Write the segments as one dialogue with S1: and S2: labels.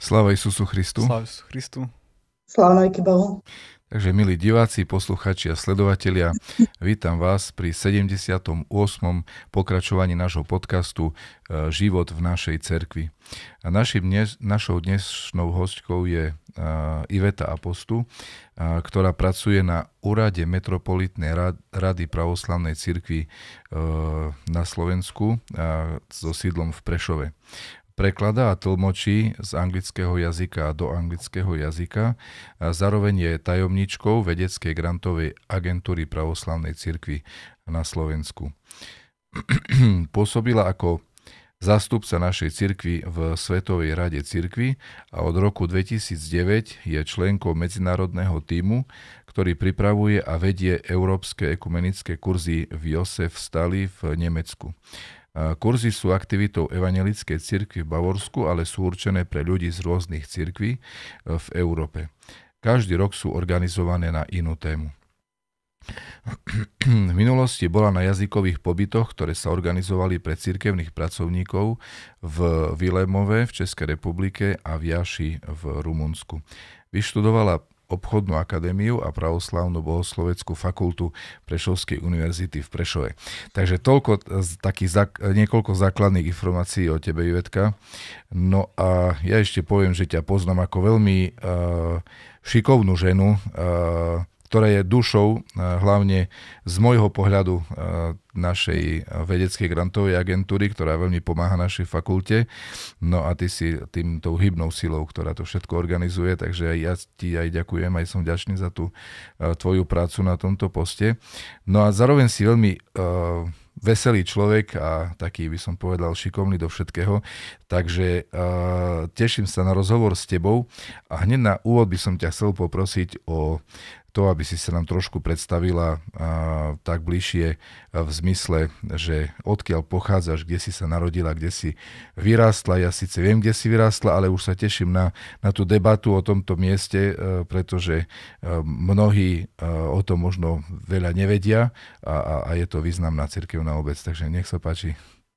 S1: Sláva Isusu Christu.
S2: Sláva Isusu Christu.
S3: Sláva na veky Bohu.
S1: Takže milí diváci, posluchači a sledovatelia, vítam vás pri 78. pokračovaní nášho podcastu Život v našej cerkvi. A našou dnešnou hostkou je Iveta Apostu, ktorá pracuje na úrade Metropolitnej rady pravoslavnej cirkvi na Slovensku so sídlom v Prešove. Prekladá a tlmočí z anglického jazyka do anglického jazyka a zároveň je tajomníčkou vedeckej grantovej agentúry pravoslavnej cirkvi na Slovensku. Pôsobila ako zástupca našej cirkvi v Svetovej rade cirkvi a od roku 2009 je členkou medzinárodného tímu, ktorý pripravuje a vedie európske ekumenické kurzy v Josefstali v Nemecku. Kurzy sú aktivitou evangelickej cirkvi v Bavorsku, ale sú určené pre ľudí z rôznych cirkví v Európe. Každý rok sú organizované na inú tému. V minulosti bola na jazykových pobytoch, ktoré sa organizovali pre cirkevných pracovníkov v Vilémove v Českej republike a v Jaši v Rumunsku. Vyštudovala obchodnú akadémiu a pravoslavnú bohosloveckú fakultu Prešovskej univerzity v Prešove. Takže niekoľko základných informácií o tebe, Ivetka. No a ja ešte poviem, že ťa poznám ako veľmi šikovnú ženu, ktorá je dušou hlavne z môjho pohľadu našej vedeckej grantovej agentúry, ktorá veľmi pomáha našej fakulte. No a ty si tou hybnou silou, ktorá to všetko organizuje, takže ja ti aj ďakujem, aj som vďačný za tú tvoju prácu na tomto poste. No a zároveň si veľmi veselý človek a taký by som povedal šikovný do všetkého, takže teším sa na rozhovor s tebou a hneď na úvod by som ťa chcel poprosiť o to, aby si sa nám trošku predstavila tak bližšie v zmysle, že odkiaľ pochádzaš, kde si sa narodila, kde si vyrástla. Ja síce viem, kde si vyrástla, ale už sa teším na tú debatu o tomto mieste, pretože mnohí o tom možno veľa nevedia a je to významná cirkevná obec. Takže nech sa páči.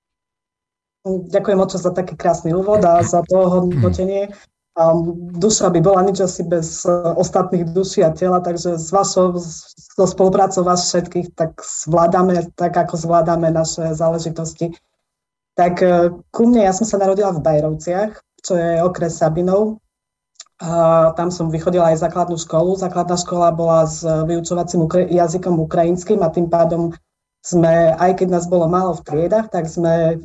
S3: Ďakujem moc za taký krásny úvod a za to hodnotenie. Duša by bola nič asi bez ostatných duší a tela, takže so spoluprácou vás všetkých tak zvládame, tak ako zvládame naše záležitosti. Tak ku mne, ja som sa narodila v Bajrovciach, čo je okres Sabinov. Tam som vychodila aj základnú školu. Základná škola bola s vyučovacím jazykom ukrajinským a tým pádom sme, aj keď nás bolo málo v triedach, tak sme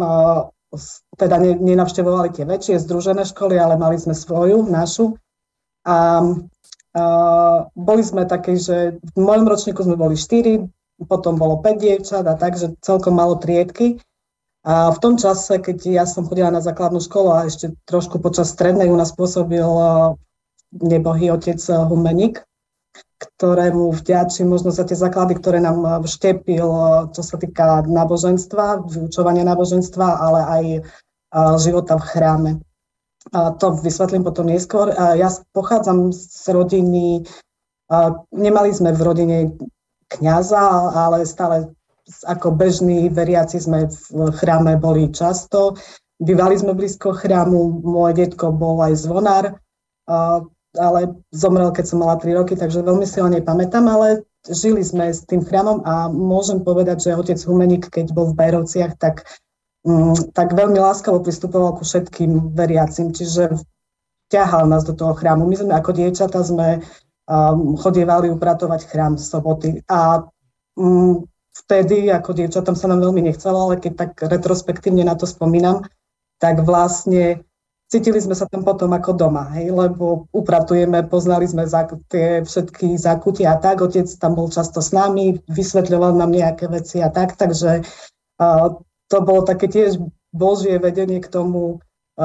S3: teda nenavštevovali tie väčšie združené školy, ale mali sme svoju, našu. A boli sme takí, že v mojom ročníku sme boli 4, potom bolo 5 dievčat a takže celkom malo triedky. A v tom čase, keď ja som chodila na základnú školu a ešte trošku počas strednej u nás pôsobil nebohý otec Humeník, ktorému vďačím možno za tie základy, ktoré nám vštepil, čo sa týka náboženstva, vyučovania náboženstva, ale aj života v chráme. To vysvetlím potom neskôr. Ja pochádzam z rodiny, nemali sme v rodine kňaza, ale stále ako bežní veriaci sme v chráme boli často. Bývali sme blízko chrámu, môj detko bol aj zvonár, ale zomrel, keď som mala 3 roky, takže veľmi si ho nepamätám, ale žili sme s tým chrámom a môžem povedať, že otec Humeník, keď bol v Bajrovciach, tak veľmi láskavo pristupoval ku všetkým veriacim, čiže ťahal nás do toho chrámu. My sme ako dievčatá sme chodievali upratovať chrám v soboty a vtedy ako dievčatám sa nám veľmi nechcelo, ale keď tak retrospektívne na to spomínam, tak vlastne cítili sme sa tam potom ako doma, lebo upratujeme, poznali sme tie všetky zákutia a tak, otec tam bol často s nami, vysvetľoval nám nejaké veci a tak, takže to bolo také tiež Božie vedenie k tomu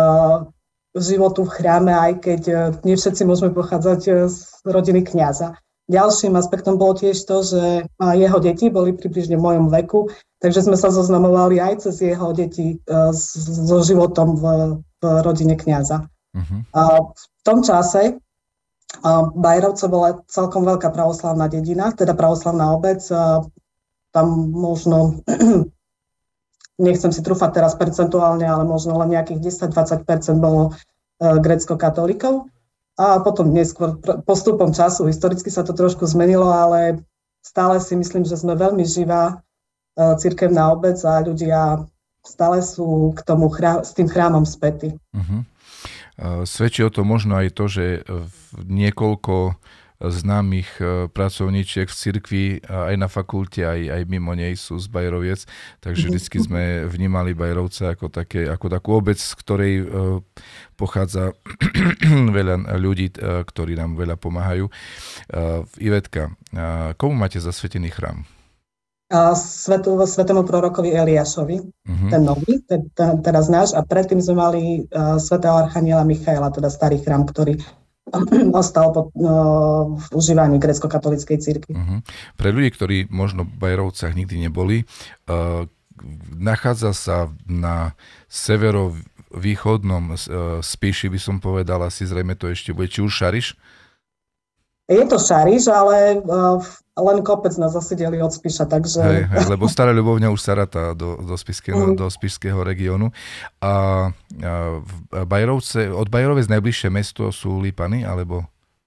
S3: životu v chráme, aj keď nie všetci môžeme pochádzať z rodiny kňaza. Ďalším aspektom bolo tiež to, že jeho deti boli približne v mojom veku, takže sme sa zoznamovali aj cez jeho deti so životom v rodine kňaza. V tom čase Bajrovce bola celkom veľká pravoslavná dedina, teda pravoslavná obec. Tam možno nechcem si trúfať teraz percentuálne, ale možno len nejakých 10-20% bolo grécko-katolíkov. A potom neskôr postupom času, historicky sa to trošku zmenilo, ale stále si myslím, že sme veľmi živá cirkevná obec a ľudia stále sú s tým chrámom spätí.
S1: Svedčí o to možno aj to, že niekoľko známych pracovníčiek v cirkvi aj na fakulte, aj mimo nej sú z Bajeroviec, takže vždycky sme vnímali Bajerovce ako takú obec, z ktorej pochádza veľa ľudí, ktorí nám veľa pomáhajú. Ivetka, komu máte zasvetený chrám?
S3: Svetému prorokovi Eliášovi, ten nový, teraz náš, a predtým sme mali svätého archaniela Michaela, teda starý chrám, ktorý ostal v užívaní grécko-katolíckej cirkvi.
S1: Pre ľudí, ktorí možno v Bajerovcach nikdy neboli, nachádza sa na severovýchodnom Spiši, by som povedal, asi zrejme to ešte bude, či už Šariš?
S3: Je to Šariš, ale len kopec nás zasedeli od Spiša, takže...
S1: Hej, lebo Stará Ľubovňa už sa ratá do spišského regiónu. A Bajerovce, od Bajerovec najbližšie mesto sú Lipany, alebo...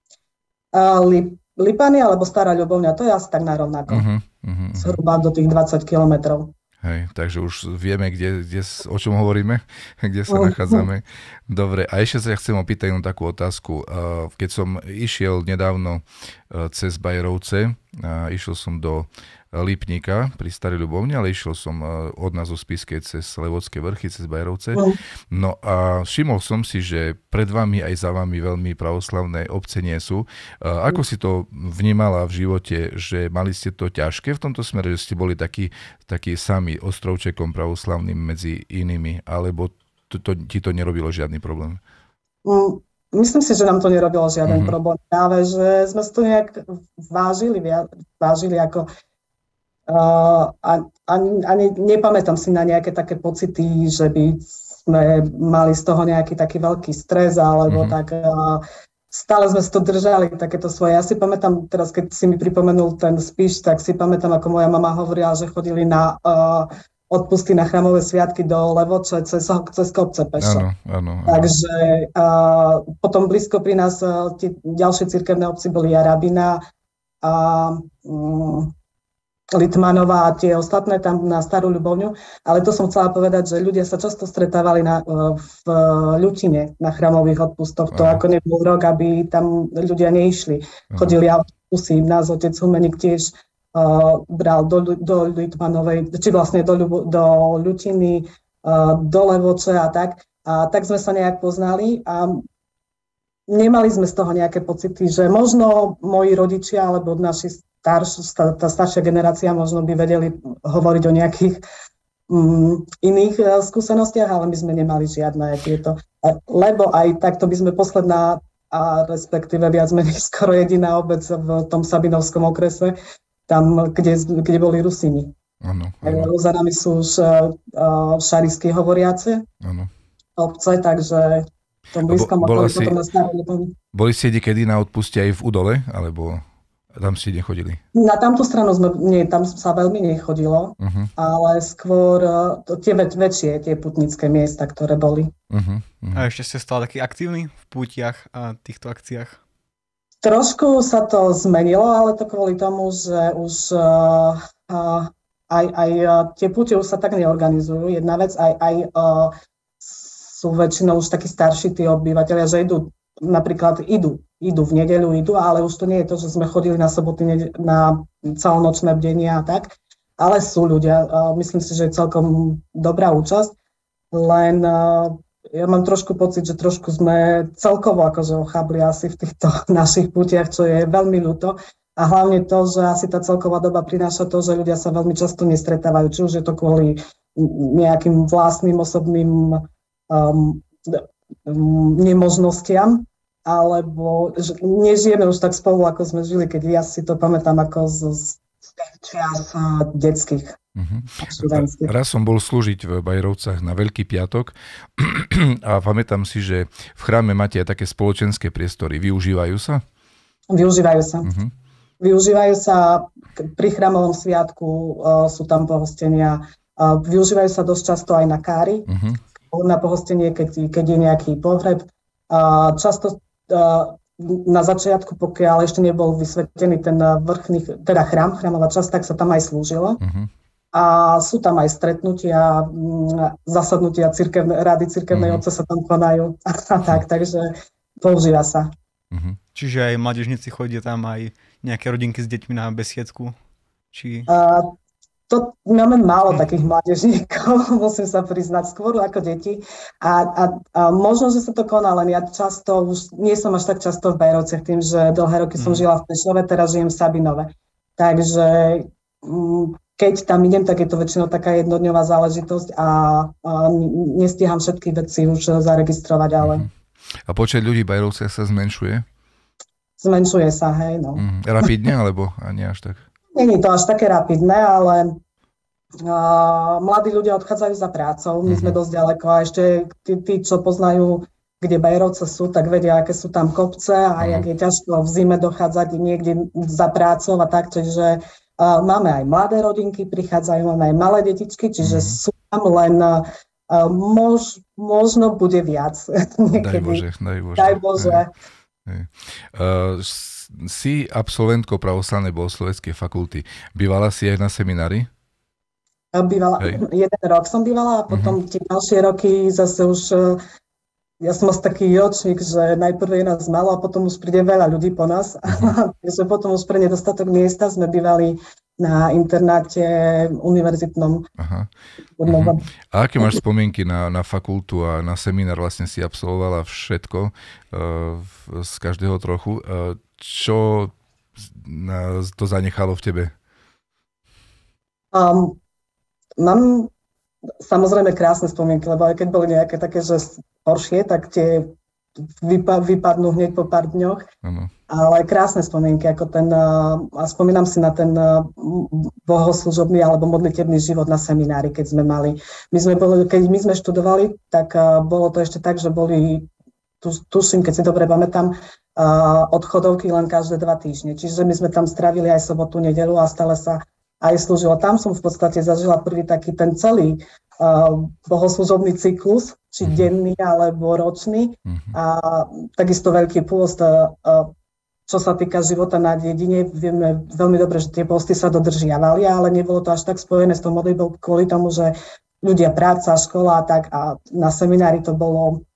S3: Lipany alebo Stará Ľubovňa, to je asi tak narovnako. Zhruba do tých 20 kilometrov.
S1: Hej, takže už vieme, o čom hovoríme, kde sa nachádzame. Dobre, a ešte sa chcem opýtať jednu takú otázku. Keď som išiel nedávno cez Bajerovce, išiel som do Lipníka pri Starej Ľubovni, ale išiel som od nás zo Spišskej cez Levodské vrchy, cez Bajerovce. No a všimol som si, že pred vami aj za vami veľmi pravoslavné obce nie sú. Ako si to vnímala v živote, že mali ste to ťažké v tomto smere, že ste boli takí sami ostrovčekom pravoslavným medzi inými, alebo ti to nerobilo žiadny problém?
S3: Myslím si, že nám to nerobilo žiaden problém. Práve, že sme si to nejak vážili ako... ani nepamätám si na nejaké také pocity, že by sme mali z toho nejaký taký veľký stres, alebo tak stále sme si to držali, takéto svoje. Ja si pamätám, teraz keď si mi pripomenul ten Spiš, tak si pamätám, ako moja mama hovorila, že chodili na odpusty na chrámové sviatky do Levoče cez kopce pešo.
S1: Áno.
S3: Takže potom blízko pri nás tie ďalšie cirkevné obci boli Jarabina a Litmanová a tie ostatné tam na Starú Ľubovňu, ale to som chcela povedať, že ľudia sa často stretávali v Ľutine na chrámových odpustoch. To ako nebol rok, aby tam ľudia neišli. Chodili autobusy, nás otec Humeník tiež bral do Litmanovej, či vlastne do Ľutiny, do Levoče a tak. A tak sme sa nejak poznali a nemali sme z toho nejaké pocity, že možno moji rodičia alebo naši tá staršia generácia možno by vedeli hovoriť o nejakých iných skúsenostiach, ale my sme nemali žiadne tieto. Lebo aj takto by sme posledná, a respektíve viac menej skoro jediná obec v tom Sabinovskom okrese, tam, kde boli Rusini.
S1: Áno.
S3: Za nami sú už šarisky hovoriace obce, takže v tom blízkom okolí potom na Starú Ľubovňu.
S1: Boli ste niekedy na odpuste aj v Udole, alebo... Tam ste nechodili? Na
S3: tamtú stranu tam sa veľmi nechodilo, ale skôr tie väčšie, tie putnické miesta, ktoré boli.
S2: A ešte ste stále takí aktívni v pútiach a týchto akciách?
S3: Trošku sa to zmenilo, ale to kvôli tomu, že už aj tie púte už sa tak neorganizujú. Jedna vec, aj sú väčšinou už takí starší tí obyvateľia, že idú v nedeľu, ale už to nie je to, že sme chodili na soboty na celonočné bdenia a tak, ale sú ľudia, myslím si, že je celkom dobrá účasť, len ja mám trošku pocit, že trošku sme celkovo akože ochabli asi v týchto našich putiach, čo je veľmi ľúto, a hlavne to, že asi tá celková doba prináša to, že ľudia sa veľmi často nestretávajú, či už je to kvôli nejakým vlastným osobným nemožnostiam, alebo nežijeme už tak spolu, ako sme žili, keď ja si to pamätám ako z čias detských.
S1: Raz som bol slúžiť v Bajerovcach na Veľký piatok a pamätám si, že v chráme máte aj také spoločenské priestory. Využívajú sa?
S3: Využívajú sa. Využívajú sa pri chrámovom sviatku, sú tam pohostenia. Využívajú sa dosť často aj na kári, na pohostenie, keď je nejaký pohreb. Často na začiatku, pokiaľ ešte nebol vysvetený ten vrchný, teda chrámová časť, tak sa tam aj slúžilo. A sú tam aj stretnutia, zasadnutia rady cirkevnej obce sa tam konajú. Takže používa sa.
S2: Čiže aj mládežníci chodia tam, aj nejaké rodinky s deťmi na besiedku?
S3: To máme málo takých mládežníkov, musím sa priznať, skôr ako deti. A možno, že sa to koná, len ja často, už nie som až tak často v Bajrovciach, tým, že dlhé roky som žila v Prešove, teraz žijem v Sabinove. Takže keď tam idem, tak je to väčšinou taká jednodňová záležitosť a nestíham všetky veci už zaregistrovať, ale...
S1: A počet ľudí v Bajrovciach sa zmenšuje?
S3: Zmenšuje sa, hej, no.
S1: Rapidne, alebo ani až tak?
S3: Nie je to až také rapidné, ale mladí ľudia odchádzajú za prácou, my sme dosť ďaleko a ešte tí, čo poznajú, kde Bajrovce sú, tak vedia, aké sú tam kopce a jak je ťažko v zime dochádzať niekde za prácou a tak, čiže máme aj mladé rodinky, prichádzajú, máme aj malé detičky, čiže sú tam len možno bude viac.
S1: Daj Bože.
S3: Daj Bože.
S1: Si absolventkou pravoslavnej bohosloveckej fakulty. Bývala si aj na seminári?
S3: Bývala, jeden rok som bývala a potom tie ďalšie roky zase už, ja som asi taký ročník, že najprv je nás málo a potom už príde veľa ľudí po nás. Takže potom už pre nedostatok miesta sme bývali na internáte univerzitnom.
S1: A aké máš spomienky na fakultu a na seminár? Vlastne si absolvovala všetko z každého trochu. Čo to zanechalo v tebe?
S3: Mám samozrejme krásne spomienky, lebo aj keď boli nejaké také, že horšie, tak tie vypadnú hneď po pár dňoch. Ale krásne spomienky, ako a spomínam si na ten bohoslužobný alebo modlitebný život na seminári, keď sme mali. Keď my sme študovali, tak bolo to ešte tak, že boli, tuším, keď si dobre pamätám, odchodovky len každé 2 týždne. Čiže my sme tam strávili aj sobotu, nedeľu a stále sa aj slúžilo. Tam som v podstate zažila prvý taký ten celý bohoslužobný cyklus, či denný alebo ročný. A takisto veľký pôst, čo sa týka života na dedine, vieme veľmi dobre, že tie posty sa dodržiavali, ale nebolo to až tak spojené s tou modlitbou kvôli tomu, že ľudia, práca, škola a tak, a na seminári to bolo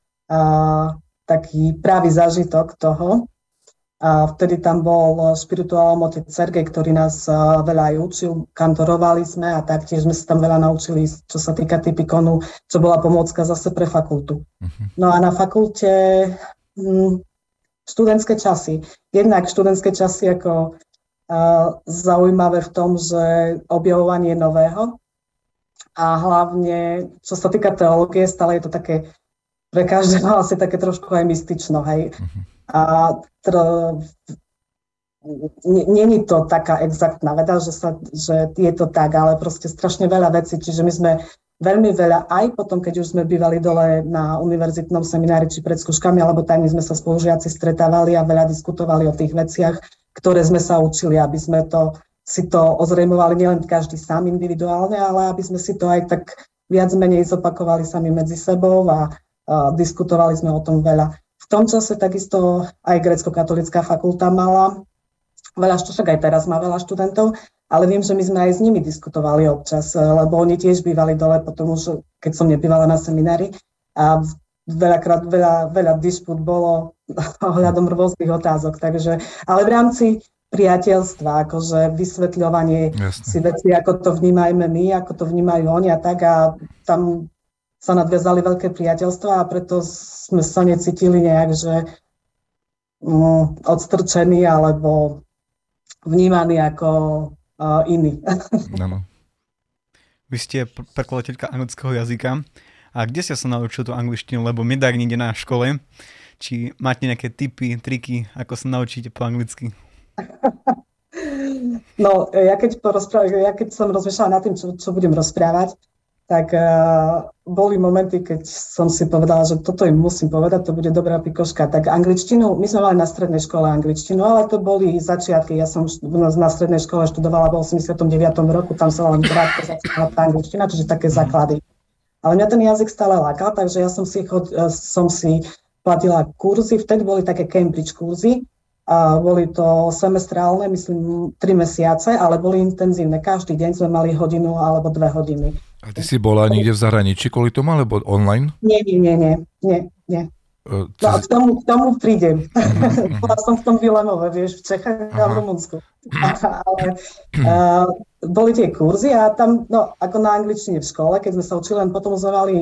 S3: taký pravý zážitok toho. A vtedy tam bol špirituálom otec Sergej, ktorý nás veľa aj učil, kantorovali sme a taktiež sme sa tam veľa naučili, čo sa týka typikonu, čo bola pomôcka zase pre fakultu. No a na fakulte študentské časy. Jednak študentské časy ako zaujímavé v tom, že objavovanie nového a hlavne, čo sa týka teológie, stále je to také pre každého asi také trošku aj mystično, hej. A nie je to taká exaktná veda, že je to tak, ale proste strašne veľa vecí, čiže my sme veľmi veľa, aj potom, keď už sme bývali dole na univerzitnom seminári či pred skúškami, alebo tak, my sme sa spolužiaci stretávali a veľa diskutovali o tých veciach, ktoré sme sa učili, aby sme si to ozrejmovali nielen každý sám individuálne, ale aby sme si to aj tak viac menej zopakovali sami medzi sebou a diskutovali sme o tom veľa. V tom čase takisto aj grécko-katolická fakulta mala veľa, však aj teraz má veľa študentov, ale viem, že my sme aj s nimi diskutovali občas, lebo oni tiež bývali dole, potom už, keď som nebývala na seminári, a veľakrát veľa disput bolo ohľadom rôznych otázok, takže, ale v rámci priateľstva, akože vysvetľovanie si veci, ako to vnímajme my, ako to vnímajú oni a tak, a tam sa nadviazali veľké priateľstva a preto sme sa necítili nejak, že odstrčení alebo vnímaní ako iní.
S1: No.
S2: Vy ste prekladateľka anglického jazyka. A kde ste sa naučili tú angličtinu? Lebo mi tak niekde na škole. Či máte nejaké tipy, triky, ako sa naučíte po anglicky?
S3: No, ja keď som rozmýšľala nad tým, čo budem rozprávať, tak boli momenty, keď som si povedala, že toto im musím povedať, to bude dobrá pikoška. Tak angličtinu, my sme mali na strednej škole angličtinu, ale to boli začiatky. Ja som na strednej škole študovala v 89. roku, tam sa len krátko začínala tá angličtina, čiže také základy. Ale mňa ten jazyk stále lákal, takže ja som si platila kurzy, vtedy boli také Cambridge kurzy, a boli to semestrálne, myslím 3 mesiace, ale boli intenzívne. Každý deň sme mali hodinu alebo 2 hodiny.
S1: A ty si bola niekde v zahraničí kvôli tomu, alebo online?
S3: Nie. No a k tomu prídem. Bola som v tom Vilemove, vieš, v Čechách a v Rumunsku. Ale boli tie kurzy a tam, no ako na angličtine v škole, keď sme sa učili, len potom sme mali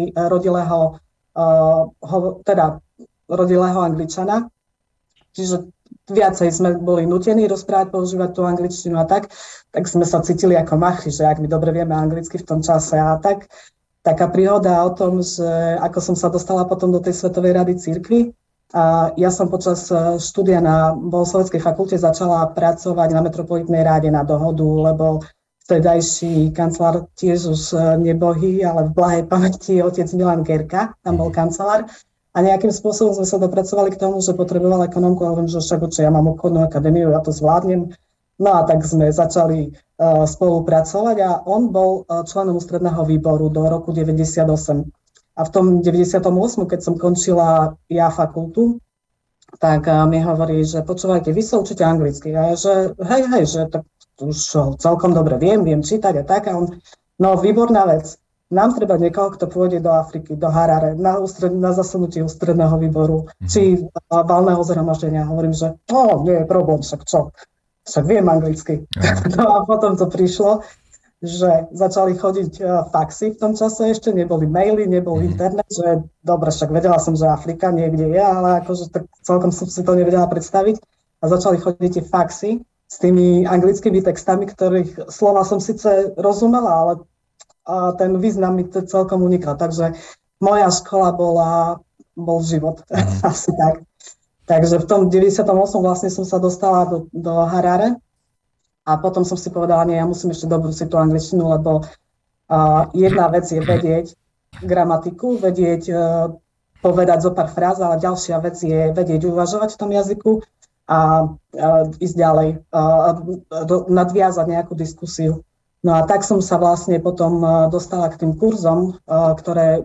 S3: rodilého Angličana, čiže viacej sme boli nutení rozprávať, používať tú angličtinu a tak sme sa cítili ako machri, že ak my dobre vieme anglicky v tom čase a tak. Taká príhoda o tom, že ako som sa dostala potom do tej Svetovej rady cirkvi. A ja som počas štúdia na Bohosloveckej fakulte začala pracovať na Metropolitnej ráde na dohodu, lebo vtedajší kancelár tiež už nebohý, ale v blahej pamäti otec Milan Gerka, tam bol kancelár. A nejakým spôsobom sme sa dopracovali k tomu, že potreboval ekonómku, ale viem, že však ja mám obchodnú akadémiu, ja to zvládnem. No a tak sme začali spolupracovať a on bol členom ústredného výboru do roku 98. A v tom 98., keď som končila ja fakultu, tak mi hovorí, že počúvajte, vy sa učíte anglicky. A ja, že hej, že tak už celkom dobre viem čítať a tak. A on, no výborná vec. Nám treba niekoho, kto pôjde do Afriky, do Harare, na zasadnutie ústredného výboru, či valného zhromaždenia. Hovorím, že nie je problém, však viem anglicky. No a potom to prišlo, že začali chodiť faxy v tom čase, ešte neboli maily, nebol internet, že dobre, však vedela som, že Afrika niekde je, ale akože tak celkom som si to nevedela predstaviť. A začali chodiť tie faxy s tými anglickými textami, ktorých slova som síce rozumela, ale ten význam mi to celkom unikal. Takže moja škola bol život, asi tak. Takže v tom 98. vlastne som sa dostala do Harare a potom som si povedala, nie, ja musím ešte dobrúsiť tú angličtinu, lebo jedna vec je vedieť gramatiku, vedieť povedať zo pár fráz, ale ďalšia vec je vedieť uvažovať v tom jazyku a ísť ďalej, nadviazať nejakú diskusiu. No a tak som sa vlastne potom dostala k tým kurzom, ktoré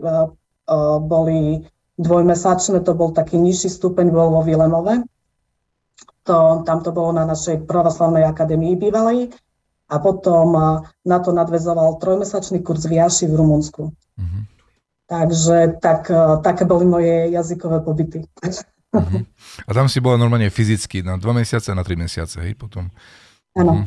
S3: boli dvojmesačné, to bol taký nižší stupeň, bol vo Vilemove. Tam to bolo na našej pravoslavnej akadémii bývalej. A potom na to nadväzoval 3-mesačný kurz v Jaši v Rumunsku. Takže také boli moje jazykové pobyty.
S1: A tam si bola normálne fyzicky na 2 mesiace a na 3 mesiace, hej, potom?
S3: Áno.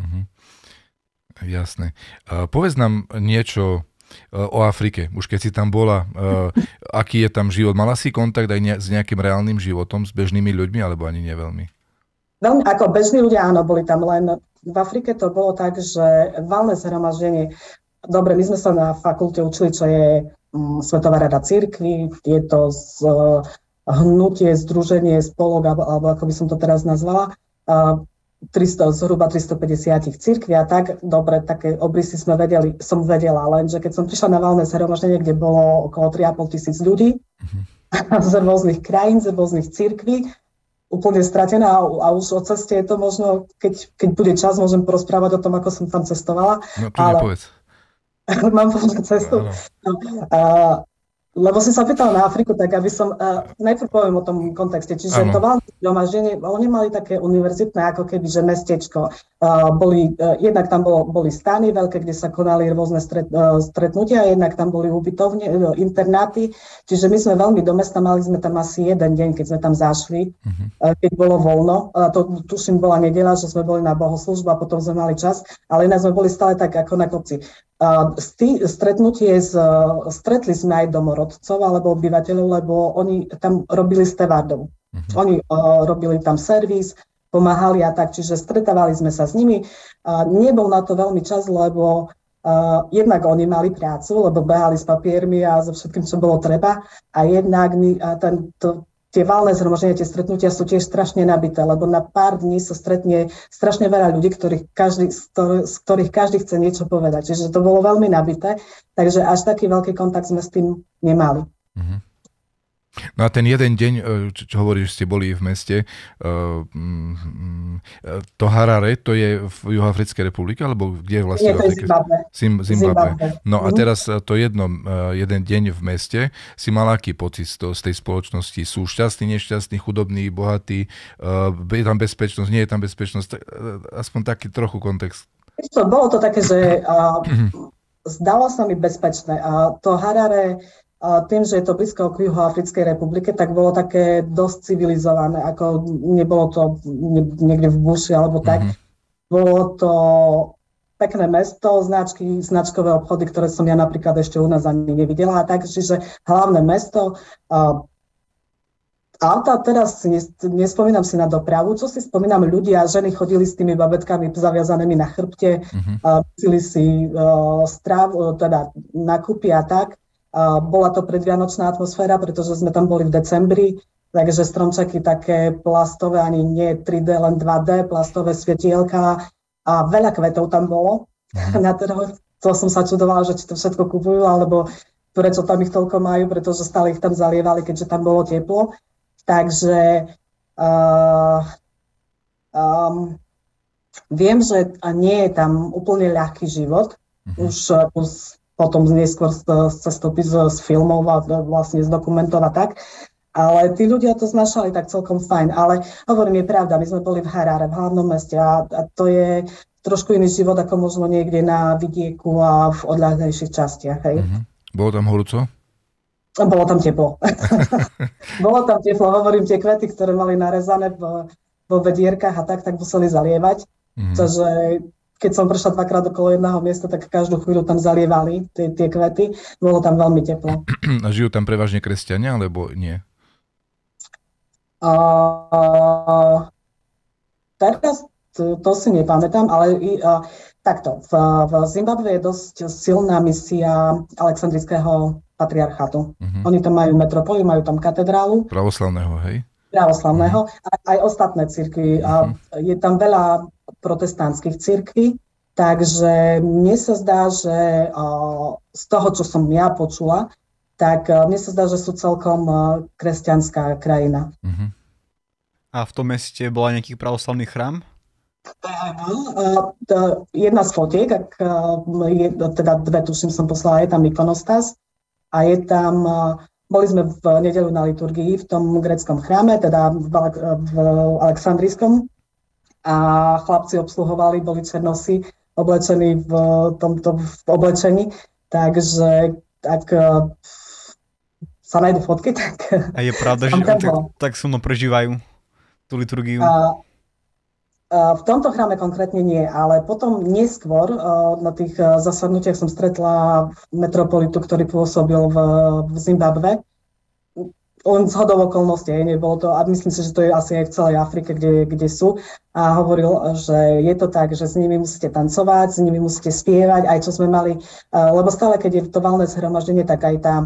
S1: Jasné. Povedz nám niečo o Afrike, už keď si tam bola, aký je tam život? Mala si kontakt aj s nejakým reálnym životom, s bežnými ľuďmi, alebo ani neveľmi?
S3: Veľmi, ako bežní ľudia, áno, boli tam, len v Afrike to bolo tak, že valné zhromaždenie, dobre, my sme sa na fakulte učili, čo je Svetová rada cirkvi, je to hnutie, združenie, spolok, alebo ako by som to teraz nazvala, zhruba 350 cirkví a tak, dobre, také obrysy som vedela, lenže keď som prišla na valné zhromaždenie, kde bolo okolo 3,5 tisíc ľudí z rôznych krajín, z rôznych cirkví, úplne stratená a už o ceste je to možno, keď bude čas, môžem porozprávať o tom, ako som tam cestovala.
S1: No, ale povedz.
S3: Mám povedať cestu. Lebo si sa pýtal na Afriku, tak aby som najprv poviem o tom kontexte. Čiže to valné zhromaždenie, oni mali také univerzitné, ako keby, že mestečko. Jednak tam boli stany veľké, kde sa konali rôzne stretnutia, jednak tam boli ubytovne, internáty. Čiže my sme veľmi do mesta, mali sme tam asi jeden deň, keď sme tam zašli, keď bolo voľno. To tuším bola nedeľa, že sme boli na bohoslúžbu a potom sme mali čas, ale inak sme boli stále tak ako na kopci. Stretli sme aj domorodcov alebo obyvateľov, lebo oni tam robili stevardov. Oni robili tam servis, pomáhali a tak, čiže stretávali sme sa s nimi. Nebol na to veľmi čas, lebo jednak oni mali prácu, lebo behali s papiermi a so všetkým, čo bolo treba. A jednak tie valné zhromaždenia, tie stretnutia sú tiež strašne nabité, lebo na pár dní sa stretne strašne veľa ľudí, z ktorých každý chce niečo povedať. Čiže to bolo veľmi nabité, takže až taký veľký kontakt sme s tým nemali.
S1: No a ten jeden deň, čo hovoríš, ste boli v meste, to Harare, to je v Juhoafrickej republike, alebo kde je vlastne?
S3: Nie, to je Zimbabwe.
S1: Zimbabwe. No a teraz jeden deň v meste, si mal aký pocit z tej spoločnosti? Sú šťastní, nešťastní, chudobní, bohatí? Je tam bezpečnosť, nie je tam bezpečnosť? Aspoň taký trochu kontext.
S3: Bolo to také, že zdalo sa mi bezpečné. A to Harare, tým, že je to blízko k Juhoafrickej republike, tak bolo také dosť civilizované, ako nebolo to niekde v buši alebo tak. Bolo to pekné mesto, značkové obchody, ktoré som ja napríklad ešte u nás ani nevidela. Takže hlavné mesto. Auta, teraz nespomínam si na dopravu, čo si spomínam, ľudia, ženy chodili s tými babetkami zaviazanými na chrbte, pili si stravu, teda nakupy a tak. Bola to predvianočná atmosféra, pretože sme tam boli v decembri, takže stromčeky také plastové, ani nie 3D, len 2D, plastové svetielka a veľa kvetov tam bolo. Na to som sa čudovala, že či to všetko kupujú, alebo prečo tam ich toľko majú, pretože stále ich tam zalievali, keďže tam bolo teplo. Takže viem, že nie je tam úplne ľahký život, už potom neskôr z cestopis z filmov a vlastne z dokumentov a tak. Ale tí ľudia to znašali tak celkom fajn. Ale hovorím, je pravda, my sme boli v Harare, v hlavnom meste a to je trošku iný život ako možno niekde na vidieku a v odľahlejších častiach. Hej.
S1: Bolo tam horúco?
S3: Bolo tam teplo. Bolo tam teplo, hovorím, tie kvety, ktoré mali narezané vo vedierkach a tak museli zalievať. Takže keď som prešla dvakrát okolo jedného miesta, tak každú chvíľu tam zalievali tie kvety. Bolo tam veľmi teplo.
S1: A žijú tam prevažne kresťania, alebo nie?
S3: Teraz to si nepamätám, ale takto. V Zimbabwe je dosť silná misia Alexandrijského patriarchátu. Oni tam majú metropoliu, majú tam katedrálu.
S1: Pravoslavného, hej?
S3: Pravoslavného. Aj ostatné cirkvi. Je tam veľa protestantských cirkví, takže mne sa zdá, že z toho, čo som ja počula, tak mne sa zdá, že sú celkom kresťanská krajina.
S2: A v tom meste bola nejaký pravoslavný chrám?
S3: Jedna z fotiek, teda dve tuším som poslala, je tam ikonostas a je tam, boli sme v nedeľu na liturgii v tom gréckom chráme, teda v Alexandrijskom, a chlapci obsluhovali, boli černosi oblečení v tomto oblečení, takže ak sa nájdu fotky, tak...
S2: A je pravda, že tak so mnou prežívajú tú liturgiu?
S3: V tomto chráme konkrétne nie, ale potom neskôr na tých zasadnutiach som stretla metropolitu, ktorý pôsobil v Zimbabwe. On zhodou okolností, nebolo to, a myslím si, že to je asi aj v celej Afrike, kde sú, a hovoril, že je to tak, že s nimi musíte tancovať, s nimi musíte spievať, aj čo sme mali, lebo stále, keď je to valné zhromaždenie, tak aj tá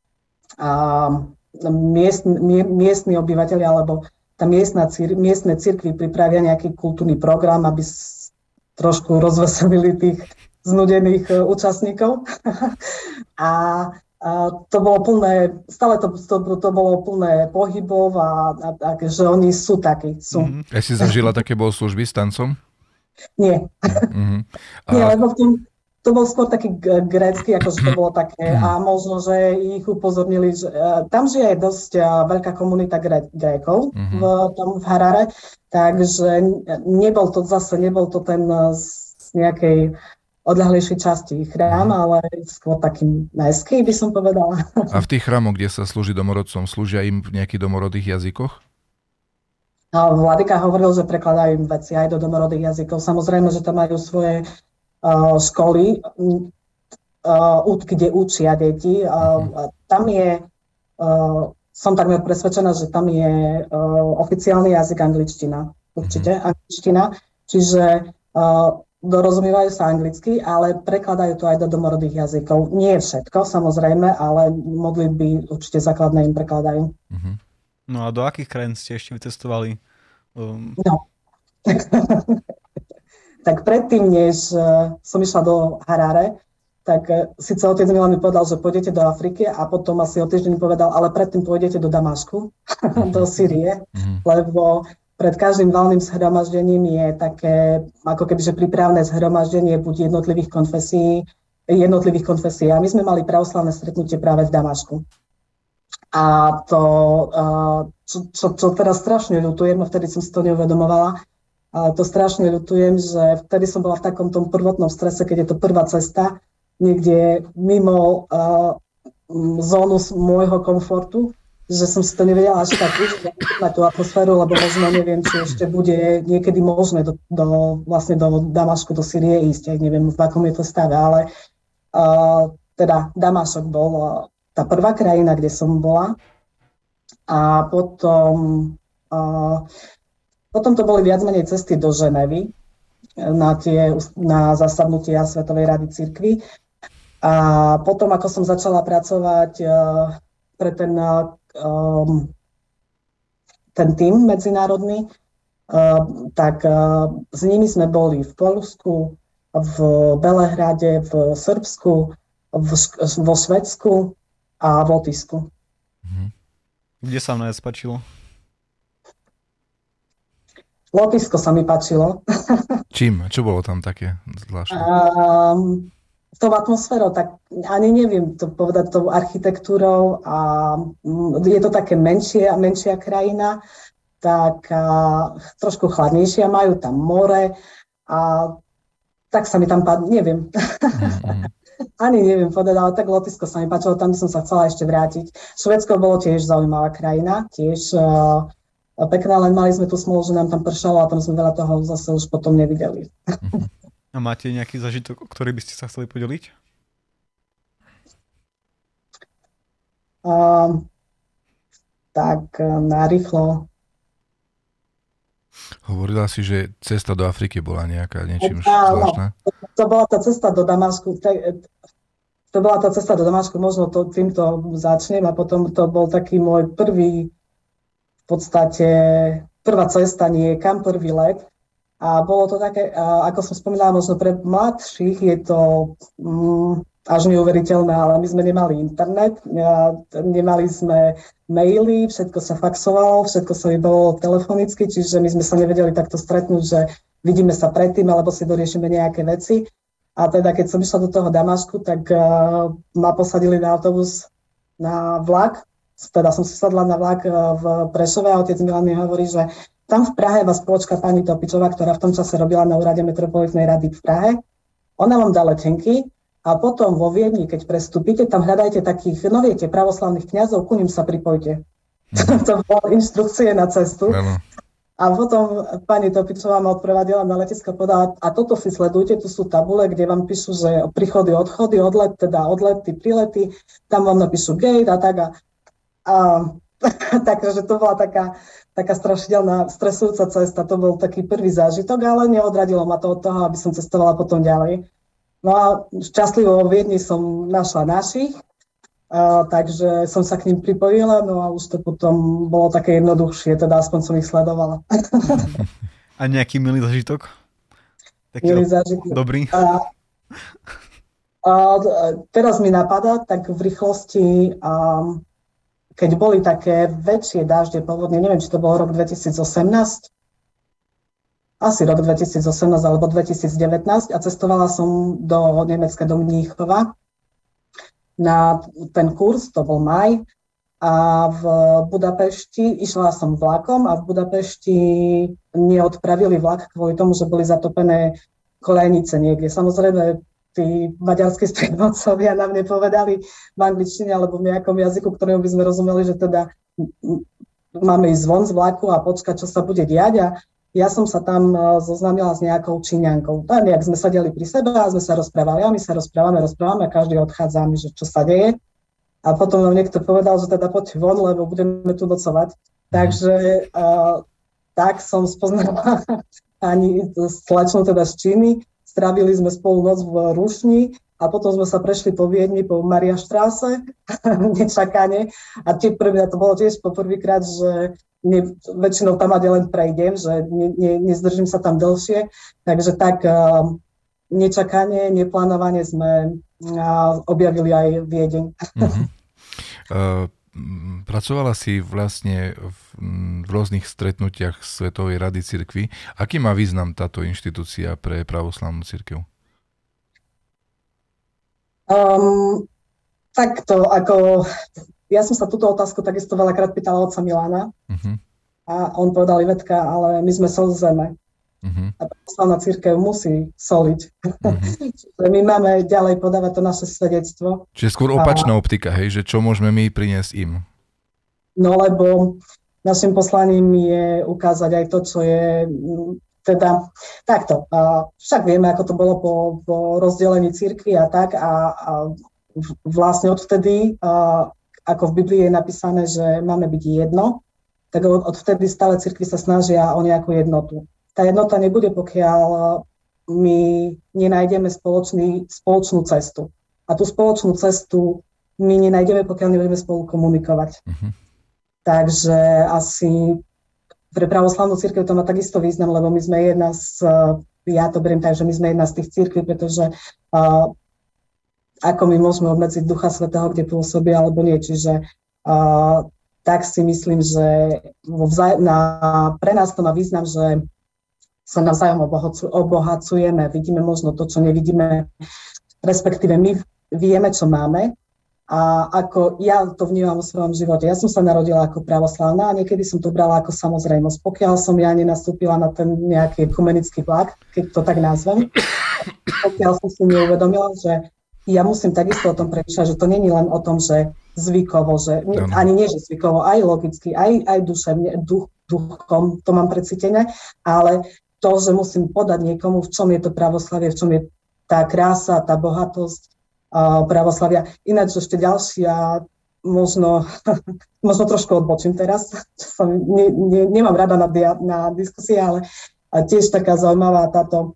S3: miestni obyvateľi, alebo tá miestne cirkvi pripravia nejaký kultúrny program, aby trošku rozveselili tých znudených účastníkov. A to bolo plné, stále to bolo plné pohybov a že oni sú takí. Sú.
S1: Ja si zažila také bohoslužby s tancom?
S3: Nie. Nie, lebo to bol skôr taký grécky, akože to bolo také, a možno, že ich upozornili, že tam žije dosť veľká komunita Grékov v Harare, takže nebol to ten z nejakej odľahlejšej časti chrám, ale skôr taký mestský, by som povedala.
S1: A v tých chrámoch, kde sa slúži domorodcom, slúžia im v nejakých domorodých jazykoch?
S3: Vladyka hovoril, že prekladajú im veci aj do domorodých jazykov. Samozrejme, že tam majú svoje školy, kde učia deti. Tam je, som takmer presvedčená, že tam je oficiálny jazyk angličtina. Určite angličtina. Čiže dorozumievajú sa anglicky, ale prekladajú to aj do domorodých jazykov. Nie všetko, samozrejme, ale modlitby určite základné im prekladajú.
S2: No a do akých krajín ste ešte vycestovali?
S3: No. Tak predtým, než som išla do Harare, tak síce otec Milan mi povedal, že pôjdete do Afriky a potom asi o týždeň povedal, ale predtým pôjdete do Damašku, do Sýrie, lebo pred každým valným zhromaždením je také, ako keby, že prípravné zhromaždenie buď jednotlivých konfesí. A my sme mali pravoslavné stretnutie práve v Damašku. A to, čo teraz strašne ľutujem, vtedy som si to neuvedomovala, ale to strašne ľutujem, že vtedy som bola v takom tom prvotnom strese, keď je to prvá cesta, niekde mimo zónu môjho komfortu, že som si to nevedela až tak užiť na tú atmosféru, lebo možno neviem, či ešte bude niekedy možné vlastne do Damašku, do Sýrie ísť, aj neviem, v akom je to stave, ale teda Damašok bol tá prvá krajina, kde som bola a potom to boli viac menej cesty do Ženevy na zasadnutia Svetovej rady cirkvi. A potom, ako som začala pracovať pre ten tím medzinárodný, tak s nimi sme boli v Poľsku, v Belehrade, v Srbsku, vo Švédsku a v Lotyšsku.
S2: Kde sa vám najviac páčilo?
S3: Lotyšsko sa mi páčilo.
S1: Čím? Čo bolo tam také zvláštne?
S3: Tou atmosférou, tak ani neviem to povedať, tou architektúrou a je to také menšia krajina, tak trošku chladnejšia, majú tam more a tak sa mi tam neviem. Ani neviem povedať, ale tak Lotyšsko sa mi páčilo, tam by som sa chcela ešte vrátiť. Švédsko bolo tiež zaujímavá krajina, tiež pekná, len mali sme tu smolu, že nám tam pršalo a tam sme veľa toho zase už potom nevideli.
S2: A máte nejaký zažitok, o ktorý by ste sa chceli podeliť?
S3: Tak narýchlo.
S1: Hovorila si, že cesta do Afriky bola nejaká niečím zvláštna?
S3: To bola tá cesta do Damašku. To bola tá cesta do Damašku, možno týmto začnem a potom to bol taký môj prvý, v podstate prvá cesta niekam, prvý let. A bolo to také, ako som spomínala, možno pre mladších je to až neuveriteľné, ale my sme nemali internet, nemali sme maily, všetko sa faxovalo, všetko sa vybavovalo telefonicky, čiže my sme sa nevedeli takto stretnúť, že vidíme sa predtým, alebo si doriešime nejaké veci. A teda, keď som išla do toho Damašku, tak ma posadili na autobus, na vlak, teda som si sadla na vlak v Prešove a otec Milan mi hovorí, že tam v Prahe vás počká pani Topičová, ktorá v tom čase robila na úrade metropolitnej rady v Prahe. Ona vám dá letenky a potom vo Viedni, keď prestúpite, tam hľadajte takých, no viete, pravoslavných kňazov, ku ním sa pripojte. To bolo inštrukcie na cestu. A potom pani Topičová ma odprevadila na letisko a povedala, a toto si sledujte, tu sú tabule, kde vám píšu, že príchody, odchody, odlety, prilety, tam vám napíšu gate a tak. Takže to bola taká strašidelná, stresujúca cesta. To bol taký prvý zážitok, ale neodradilo ma to od toho, aby som cestovala potom ďalej. No a šťastlivo vo Viedni som našla našich, takže som sa k ním pripojila, no a už to potom bolo také jednoduchšie, teda aspoň som ich sledovala.
S2: A nejaký milý zážitok?
S3: Milý zážitok.
S2: Dobrý?
S3: Teraz mi napadá, tak v rýchlosti... keď boli také väčšie dážde povodne, neviem, či to bol rok 2018, asi rok 2018 alebo 2019 a cestovala som do Nemecka, do Mníchova na ten kurz, to bol maj, a v Budapešti, išla som vlakom a v Budapešti neodpravili vlak kvôli tomu, že boli zatopené kolejnice niekde. Samozrejme, tí maďarskí sprievodcovia nám nepovedali v angličtine alebo v nejakom jazyku, ktorému by sme rozumeli, že teda máme ísť von z vlaku a počkať, čo sa bude diať. A ja som sa tam zoznámila s nejakou Číňankou. Tak nejak sme sedeli pri sebe a sme sa rozprávali. A my sa rozprávame a každý odchádza, že čo sa deje. A potom nám niekto povedal, že teda poď von, lebo budeme tu nocovať. Takže tak som spoznala pani slečnu teda z Číny. Strávili sme spolu noc v Rušni a potom sme sa prešli po Viedni, po Mariaštráse, nečakane. A pre mňa to bolo tiež poprvýkrát, že väčšinou tam len prejdem, že nezdržím sa tam dlhšie. Takže tak nečakane, neplánovane sme objavili aj Viedeň.
S1: Pracovala si vlastne v rôznych stretnutiach Svetovej rady cirkvi. Aký má význam táto inštitúcia pre pravoslavnú cirkev?
S3: Takto, ako ja som sa túto otázku takisto veľakrát pýtala otca Milana a on povedal, Ivetka, ale my sme sol zeme. A pravoslavná cirkev musí soliť. My máme ďalej podávať to naše svedectvo.
S1: Čiže skôr opačná optika, hej, že čo môžeme my priniesť im?
S3: No lebo našim poslaním je ukázať aj to, čo je teda takto. Však vieme, ako to bolo po rozdelení cirkvi a tak a vlastne odvtedy, ako v Biblii je napísané, že máme byť jedno, tak odvtedy stále cirkvi sa snažia o nejakú jednotu. Tá jednota nebude, pokiaľ my nenájdeme spoločnú cestu. A tú spoločnú cestu my nenájdeme, pokiaľ nebudeme spolu komunikovať. Takže asi pre pravoslavnú cirkev to má takisto význam, lebo my sme ja to beriem tak, že my sme jedna z tých cirkví, pretože ako my môžeme obmedziť Ducha Svätého, kde pôsobí, alebo nie. Čiže tak si myslím, že pre nás to má význam, že sa navzájom obohacujeme, vidíme možno to, čo nevidíme, respektíve my vieme, čo máme a ako ja to vnímam vo svojom živote. Ja som sa narodila ako pravoslávna a niekedy som to brala ako samozrejmosť. Pokiaľ som ja nenastúpila na ten nejaký ekumenický vlak, keď to tak nazvem, pokiaľ som si neuvedomila, že ja musím takisto o tom premýšľať, že to nie je len o tom, že zvykovo, že ani nie, že zvykovo, aj logicky, aj duševne, duchom, to mám precítené, ale to, že musím podať niekomu, v čom je to pravoslavie, v čom je tá krása, tá bohatosť pravoslavia. Ináč ešte ďalšia, možno trošku odbočím teraz, čo nemám rada na diskusie, ale tiež taká zaujímavá táto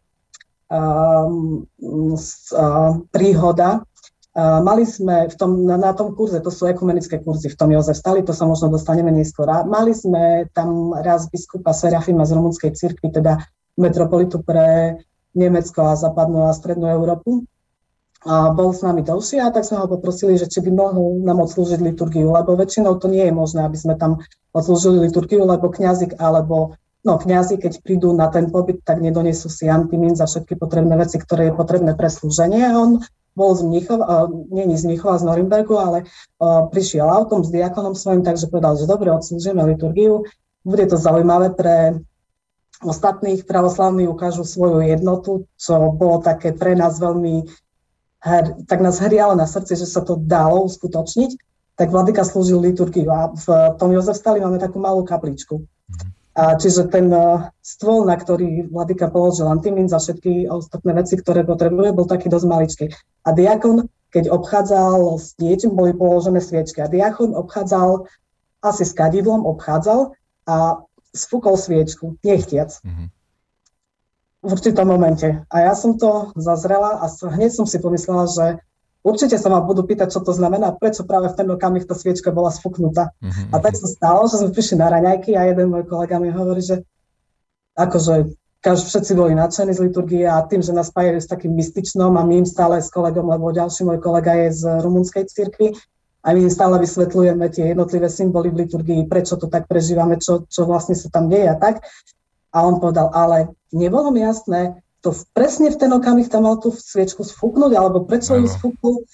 S3: príhoda. Mali sme na tom kurze, to sú ekumenické kurzy v tom Jozefstali, to sa možno dostaneme neskôr. Mali sme tam raz biskupa Serafima z rumunskej cirkvi, teda metropolitu pre Nemecko a západnú a strednú Európu. A bol s nami dlhšie a tak sme ho poprosili, že či by mohol nám odslúžiť liturgiu, lebo väčšinou to nie je možné, aby sme tam odslúžili liturgiu, lebo kňazi, keď prídu na ten pobyt, tak nedonesú si antimín za všetky potrebné veci, ktoré je potrebné pre slúženie. A on bol z Mníchova, z Norimbergu, ale prišiel autom s diakonom svojím, takže povedal, že dobre, odslúžime liturgiu. Bude to zaujímavé pre ostatných pravoslavní, ukážu svoju jednotu, čo bolo také pre nás veľmi, tak nás hrialo na srdci, že sa to dalo uskutočniť, tak vladyka slúžil liturgiu a v tom Jozefstali máme takú malú kapličku. Čiže ten stôl, na ktorý vladyka položil antimín za všetky ostatné veci, ktoré potrebuje, bol taký dosť maličký. A diakon, keď obchádzal s niečím, boli položené sviečky. A diakon obchádzal asi s kadidlom, a sfúkol sviečku, nechtiac. V určitom momente. A ja som to zazrela a hneď som si pomyslela, že určite sa ma budú pýtať, čo to znamená, prečo práve v ten okamih tá sviečka bola sfúknutá. A tak sa stalo, že sme prišli na raňajky a jeden môj kolega mi hovorí, že akože všetci boli nadšení z liturgie a tým, že nás spájajú s takým mystičnom a my im stále s kolegom, lebo ďalší môj kolega je z rumunskej cirkvi a my im stále vysvetľujeme tie jednotlivé symboly v liturgii, prečo to tak prežívame, čo vlastne sa tam deje a tak. A on povedal, ale nebolo mi jasné, to presne v ten okamih tam mal tú sviečku sfúknuť, alebo prečo ju sfúknul.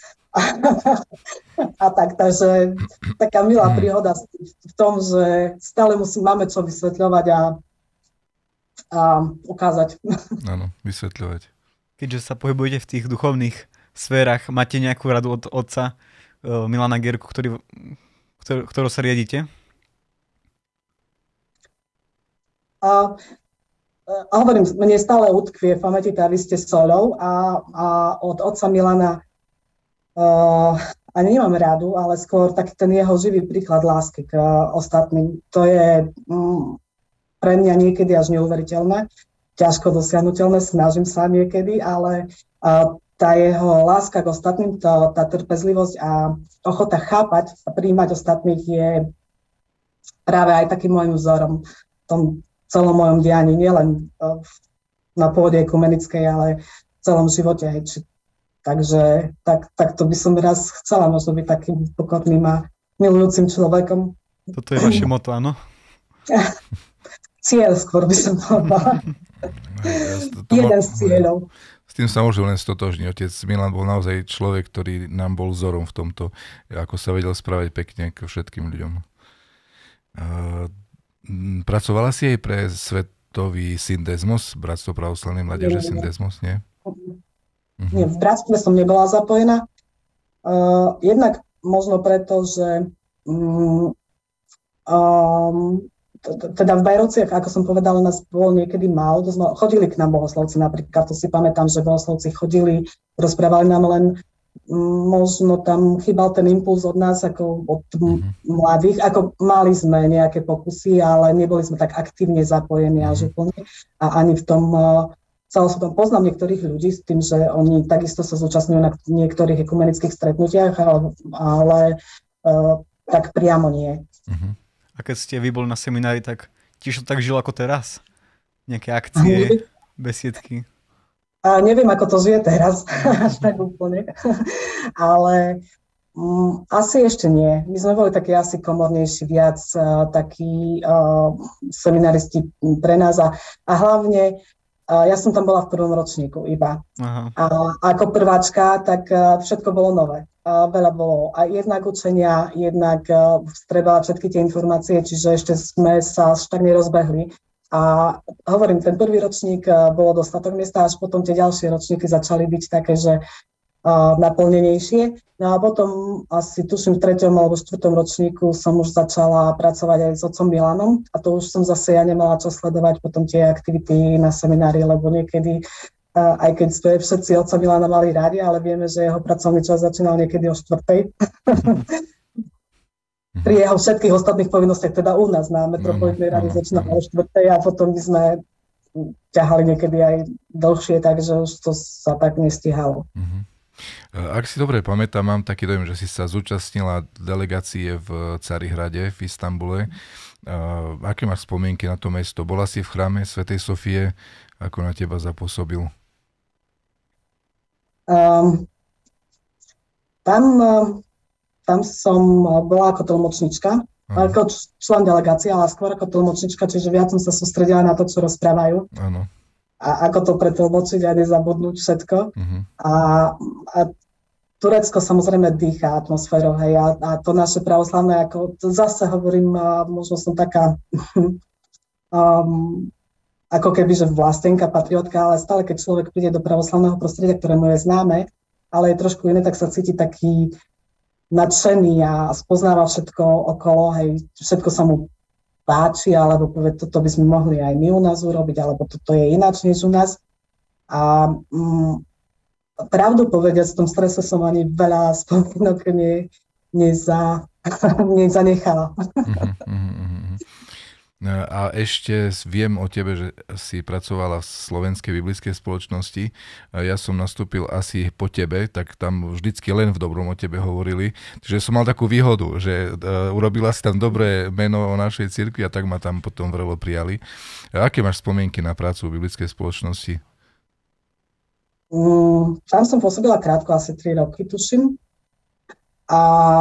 S3: A tak, takže taká milá príhoda v tom, že stále máme čo vysvetľovať a ukázať. Áno,
S1: vysvetľovať.
S2: Keďže sa pohybujete v tých duchovných sférach, máte nejakú radu od otca Milana Gierku, ktorou sa riadite?
S3: Hovorím, mne stále utkvie v pamäti tá vy ste soľou a od otca Milana ani nemám rádu, ale skôr taký ten jeho živý príklad lásky k ostatným. To je pre mňa niekedy až neuveriteľné, ťažko dosiahnuteľné, snažím sa niekedy, ale tá jeho láska k ostatným, tá trpezlivosť a ochota chápať a prijímať ostatných je práve aj takým môjim vzorom v tom celom mojom dianí, nielen na pôde ekumenickej, ale celom živote. Takže takto by som raz chcela možno byť takým pokorným a milujúcim človekom.
S2: Toto je vaše motto, áno?
S3: Cieľ skôr by som povedala. Jeden z cieľov.
S1: S tým sa môžem len stotožniť. Otec Milan bol naozaj človek, ktorý nám bol vzorom v tomto, ako sa vedel správať pekne k všetkým ľuďom. Pracovala si aj pre svetový Syndesmos, Bratstvo pravoslavnej mládeže Syndesmos, nie?
S3: Nie, v bratstve som nebola zapojená. Jednak možno preto, že teda v Bajrovciach, ako som povedala, nás bolo niekedy málo. Chodili k nám bohoslovci napríklad, to si pamätám, že bohoslovci chodili, rozprávali nám, len možno tam chýbal ten impuls od nás, ako od mladých. Ako mali sme nejaké pokusy, ale neboli sme tak aktívne zapojení až úplne. A ani v tom celosvetom poznám niektorých ľudí s tým, že oni takisto sa zúčastňujú na niektorých ekumenických stretnutiach, ale tak priamo nie.
S2: A keď ste vy boli na seminári, tak tiež to tak žilo ako teraz? Nejaké akcie, besiedky?
S3: Neviem, ako to žije teraz, až tak úplne, ale asi ešte nie. My sme boli takí asi komornejší, viac takí seminaristi pre nás a hlavne ja som tam bola v prvom ročníku iba. Aha. A ako prváčka, tak všetko bolo nové. Veľa bolo aj jednak učenia, jednak treba všetky tie informácie, čiže ešte sme sa až tak nerozbehli. A hovorím, ten prvý ročník bolo dostatok miesta, až potom tie ďalšie ročníky začali byť také, že naplnenejšie. No a potom asi tuším v 3. alebo 4. ročníku som už začala pracovať aj s otcom Milanom a to už som zase ja nemala čas sledovať potom tie aktivity na seminári, lebo niekedy, aj keď sme všetci otca Milana mali rádi, ale vieme, že jeho pracovný čas začínal niekedy o 4. Pri jeho všetkých ostatných povinnostiach, teda u nás na Metropolitnej rade začínal o 4. a potom by sme ťahali niekedy aj dlhšie, takže už to sa tak nestihalo.
S1: Ak si dobre pamätám, mám taký dojem, že si sa zúčastnila delegácie v Carihrade v Istanbule. Aké máš spomienky na to mesto? Bola si v chráme Svätej Sofie? Ako na teba zapôsobil?
S3: Tam som bola ako tlmočnička, ako člen delegácie, ale skôr ako tlmočnička, čiže viac som sa sústredila na to, čo rozprávajú.
S1: Áno.
S3: A ako to pretlmočiť a nezabudnúť všetko. A Turecko samozrejme dýchá atmosférou, hej, a to naše pravoslavné, ako zase hovorím, možno som taká ako keby, že vlastenka, patriotka, ale stále, keď človek príde do pravoslavného prostredia, ktoré mu je známe, ale je trošku iné, tak sa cíti taký nadšený a spoznáva všetko okolo, hej, všetko sa mu páči, alebo povie, toto by sme mohli aj my u nás urobiť, alebo toto je ináč než u nás. A pravdu povediac, v tom strese som ani veľa spomienok nezanechala.
S1: A ešte viem o tebe, že si pracovala v Slovenskej biblickej spoločnosti. Ja som nastúpil asi po tebe, tak tam vždycky len v dobrom o tebe hovorili. Čiže som mal takú výhodu, že urobila si tam dobré meno o našej cirkvi a tak ma tam potom vrelo prijali. Aké máš spomienky na prácu v biblickej spoločnosti?
S3: Tam som pôsobila krátko, asi 3 roky, tuším. A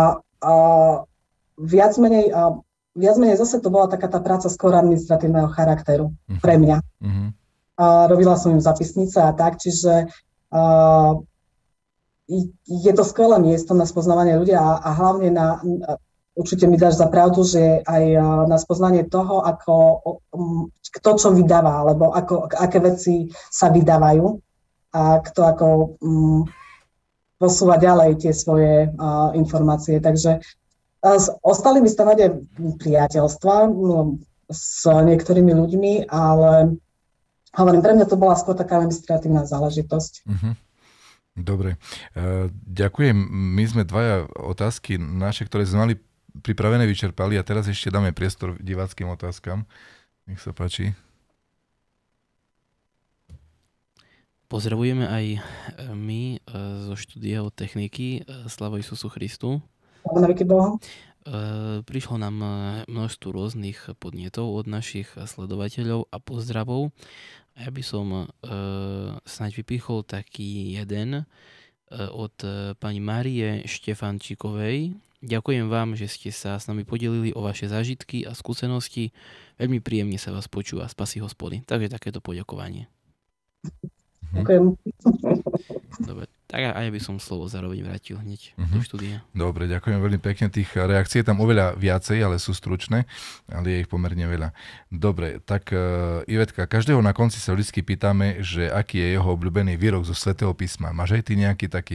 S3: viac menej zase to bola taká tá práca skôr administratívneho charakteru pre mňa. Robila som im zapisnice a tak, čiže je to skvelé miesto na spoznávanie ľudia a hlavne určite mi dáš za pravdu, že aj na spoznanie toho, kto čo vydáva, alebo aké veci sa vydávajú a kto ako posúva ďalej tie svoje informácie. Takže ostali mi stavať aj priateľstva s niektorými ľuďmi, ale hovorím, pre mňa to bola skôr taká administratívna záležitosť.
S1: Dobre. Ďakujem. My sme dvaja otázky naše, ktoré sme mali pripravené, vyčerpali a teraz ešte dáme priestor diváckym otázkam. Nech sa páči.
S4: Pozdravujeme aj my zo štúdia techniky. Sláva Isusu Christu. Prišlo nám množstvo rôznych podnetov od našich sledovateľov a pozdravov. Ja by som snáď vypichol taký jeden od pani Márie Štefančíkovej. Ďakujem vám, že ste sa s nami podelili o vaše zážitky a skúsenosti. Veľmi príjemne sa vás počúva, spasí Hospody. Takže takéto poďakovanie.
S3: Ďakujem.
S4: Dobre, tak a ja by som slovo zároveň vrátil hneď do štúdia.
S1: Dobre, ďakujem veľmi pekne. Tých reakcií je tam oveľa viacej, ale sú stručné, ale je ich pomerne veľa. Dobre, tak Ivetka, každého na konci sa vždy pýtame, že aký je jeho obľúbený výrok zo Svätého písma. Máš aj ty nejaký taký?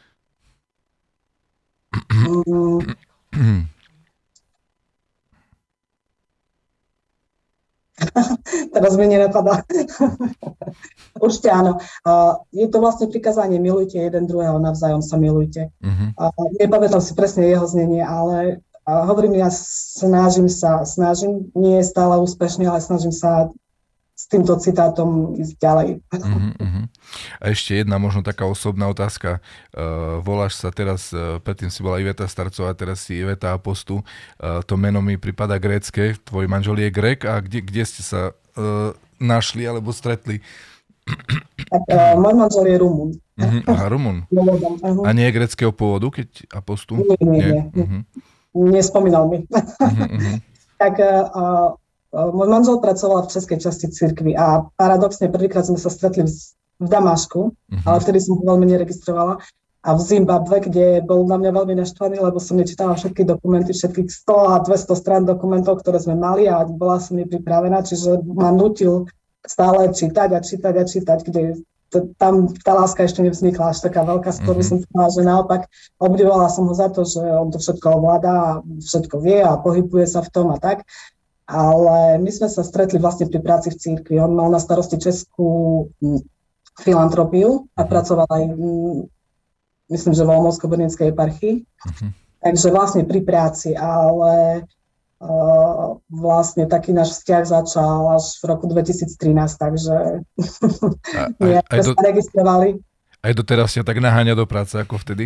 S3: Teraz mi nenapadá. Určite áno. Je to vlastne prikázanie, milujte jeden druhého, navzájom sa milujte. Nepamätám si presne jeho znenie, ale hovorím, ja snažím, nie je stále úspešne, ale snažím sa s týmto citátom ísť ďalej.
S1: A ešte jedna možno taká osobná otázka. Voláš sa teraz, predtým si bola Iveta Starcová, teraz si Iveta Apostu. To meno mi pripada grécke. Tvoj manžel je Grék a kde ste sa našli alebo stretli?
S3: Tak, môj manžel je Rumun.
S1: Aha, Rumun. A nie je gréckeho pôvodu, keď Apostu?
S3: Nie. Nespomínal mi. Tak môj manžel pracoval v českej časti cirkvi a paradoxne prvýkrát sme sa stretli v Damašku, ale vtedy som ho veľmi neregistrovala, a v Zimbabwe, kde bol na mňa veľmi naštvaný, lebo som nečítala všetky dokumenty, všetkých 100 a 200 strán dokumentov, ktoré sme mali, a bola som nepripravená, čiže ma nutil stále čítať, kde tam tá láska ešte nevznikla až taká veľká, skôr by som povedala, že naopak obdivovala som ho za to, že on to všetko ovláda a všetko vie a pohybuje sa v tom a tak. Ale my sme sa stretli vlastne pri práci v cirkvi. On mal na starosti českú filantropiu a pracoval aj, myslím, že v Olomoucko-Brněnskej eparchii. Takže vlastne pri práci, ale vlastne taký náš vzťah začal až v roku 2013, takže sme sa registrovali.
S1: Aj doteraz ťa tak naháňa do práce ako vtedy?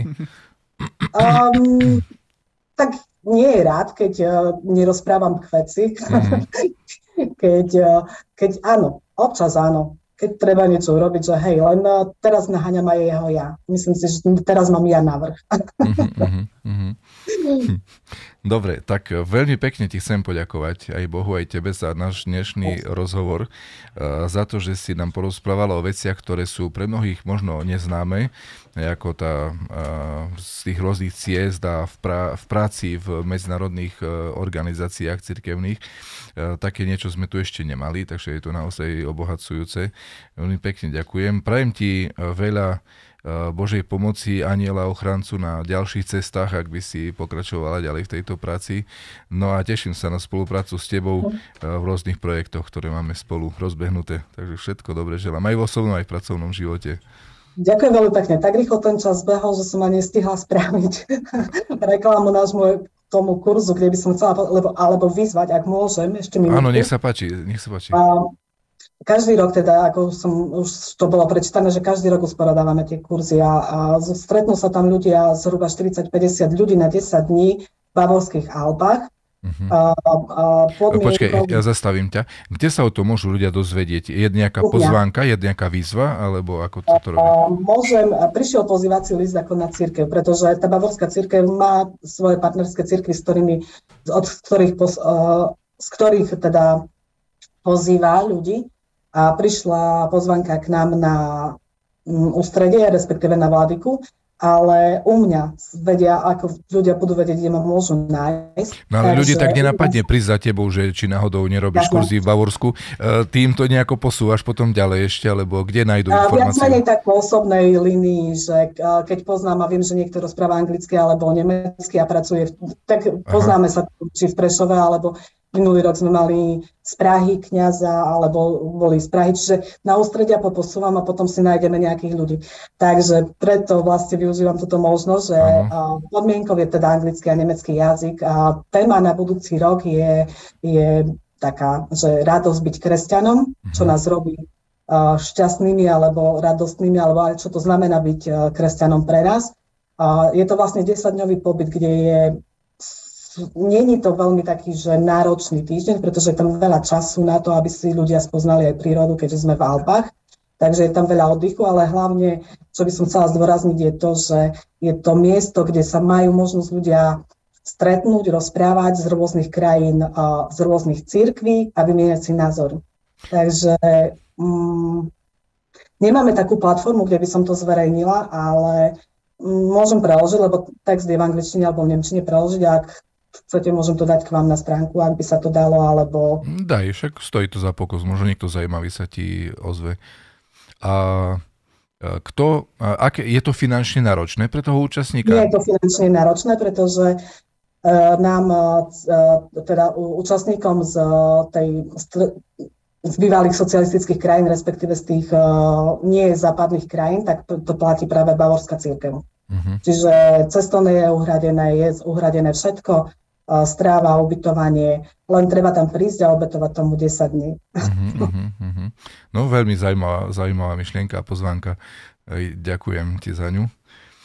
S3: Tak nie je rád, keď nerozprávam k veci. Keď áno, občas áno. Keď treba niečo urobiť, že hej, len teraz naháňam aj jeho ja. Myslím si, že teraz mám ja navrh.
S1: Dobre, tak veľmi pekne ti chcem poďakovať aj Bohu, aj tebe za náš dnešný rozhovor, za to, že si nám porozprávala o veciach, ktoré sú pre mnohých možno neznáme, ako tá z tých rôznych ciest a v práci v medzinárodných organizáciách cirkevných. Také niečo sme tu ešte nemali, takže je to naozaj obohacujúce. Veľmi pekne ďakujem. Prajem ti veľa Božej pomoci, anjela ochrancu na ďalších cestách, ak by si pokračovala ďalej v tejto práci. No a teším sa na spoluprácu s tebou v rôznych projektoch, ktoré máme spolu rozbehnuté. Takže všetko dobre želám aj v osobnom, aj v pracovnom živote.
S3: Ďakujem veľmi pekne. Tak rýchlo ten čas behol, že som ani nestihla spraviť reklamu nášmu tomu kurzu, kde by som chcela, alebo vyzvať, ak môžem, ešte minútku.
S1: Áno, nech sa páči.
S3: Každý rok teda, ako už to bolo prečítané, že každý rok usporadávame tie kurzy a stretnú sa tam ľudia, zhruba 40-50 ľudí na 10 dní v Bavorských Alpách.
S1: Počkaj, ja zastavím ťa. Kde sa o to môžu ľudia dozvedieť? Je nejaká pozvánka, je nejaká výzva, alebo ako to robí?
S3: Prišiel pozývací list ako na cirkev, pretože tá Bavorská cirkev má svoje partnerské cirkvi, z ktorých teda pozýva ľudí. A prišla pozvánka k nám na ústredie, respektíve na Vladyku, ale u mňa vedia, ako ľudia budú vedieť, kde ma môžu nájsť.
S1: No ale ľudí tak nenapadne prísť za tebou, že či náhodou nerobíš kurzy v Bavorsku. Tým to nejako posúvaš potom ďalej ešte, alebo kde nájdú informácie?
S3: Viac menej tak po osobnej línii, že keď poznám a viem, že niekto rozpráva anglicky alebo nemecky a pracuje, tak poznáme sa či v Prešove, alebo minulý rok sme mali z Prahy kňaza, alebo boli z Prahy, čiže na ústredia poposúvam a potom si nájdeme nejakých ľudí. Takže preto vlastne využívam túto možnosť, že podmienkou je teda anglický a nemecký jazyk a téma na budúci rok je taká, že radosť byť kresťanom, čo nás robí šťastnými alebo radostnými, alebo aj čo to znamená byť kresťanom pre nás. Je to vlastne 10-dňový pobyt, kde nie je to veľmi taký, že náročný týždeň, pretože je tam veľa času na to, aby si ľudia spoznali aj prírodu, keďže sme v Alpách. Takže je tam veľa oddychu, ale hlavne, čo by som chcela zdôrazniť, je to, že je to miesto, kde sa majú možnosť ľudia stretnúť, rozprávať z rôznych krajín, z rôznych cirkví a vymieňať si názory. Takže nemáme takú platformu, kde by som to zverejnila, ale môžem preložiť, lebo text je v angličtine alebo v nemčine preložiť, ak chcete, môžem to dať k vám na stránku, ak by sa to dalo, alebo...
S1: Daj, však stojí to za pokus, možno niekto zaujímavý sa ti ozve. A je to finančne náročné pre toho účastníka?
S3: Nie je to finančne náročné, pretože nám, teda účastníkom z bývalých socialistických krajín, respektíve z tých nie západných krajín, tak to platí práve Bavorská cirkev. Čiže cestovné je uhradené všetko, stráva, ubytovanie, len treba tam prísť a obetovať tomu 10 dní.
S1: No veľmi zaujímavá myšlienka a pozvánka. Ďakujem ti za ňu.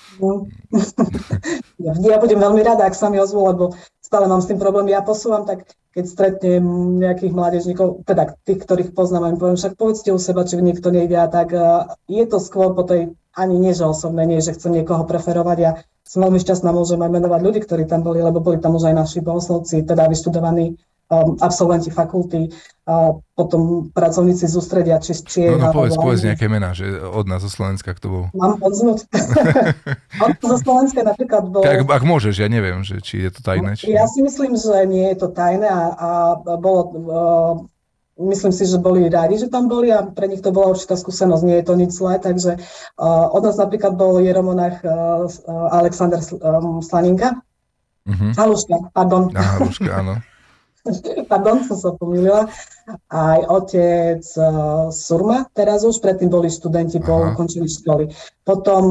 S3: Ja budem veľmi rada, ak sa mi ozvú, lebo stále mám s tým problém. Ja posúvam tak, keď stretnem nejakých mládežníkov, teda tých, ktorých poznám, a im poviem, však povedzte u seba, či niekto nejde, tak je to skôr po tej, ani nie, že osobné, nie, že chcem niekoho preferovať. Ja som veľmi šťastná, môžem aj menovať ľudí, ktorí tam boli, lebo boli tam už aj naši bohoslovci, teda vyštudovaní absolventi fakulty, potom pracovníci z ústredia, či
S1: No povedz nejaké mená, že od nás zo Slovenska, kto bol.
S3: Mám odznúť. Zo Slovenska napríklad bol...
S1: Ak môžeš, ja neviem, že či je to tajné. Či...
S3: Ja si myslím, že nie je to tajné a bolo... Myslím si, že boli rádi, že tam boli a pre nich to bola určitá skúsenosť, nie je to nič zlé, takže od nás napríklad bol jeromonách Alexander Slaninka. Haluška, pardon.
S1: Haluška, áno.
S3: Pardon, som sa pomýlila. Aj otec Surma, teraz už, predtým boli študenti po ukončení školy. Potom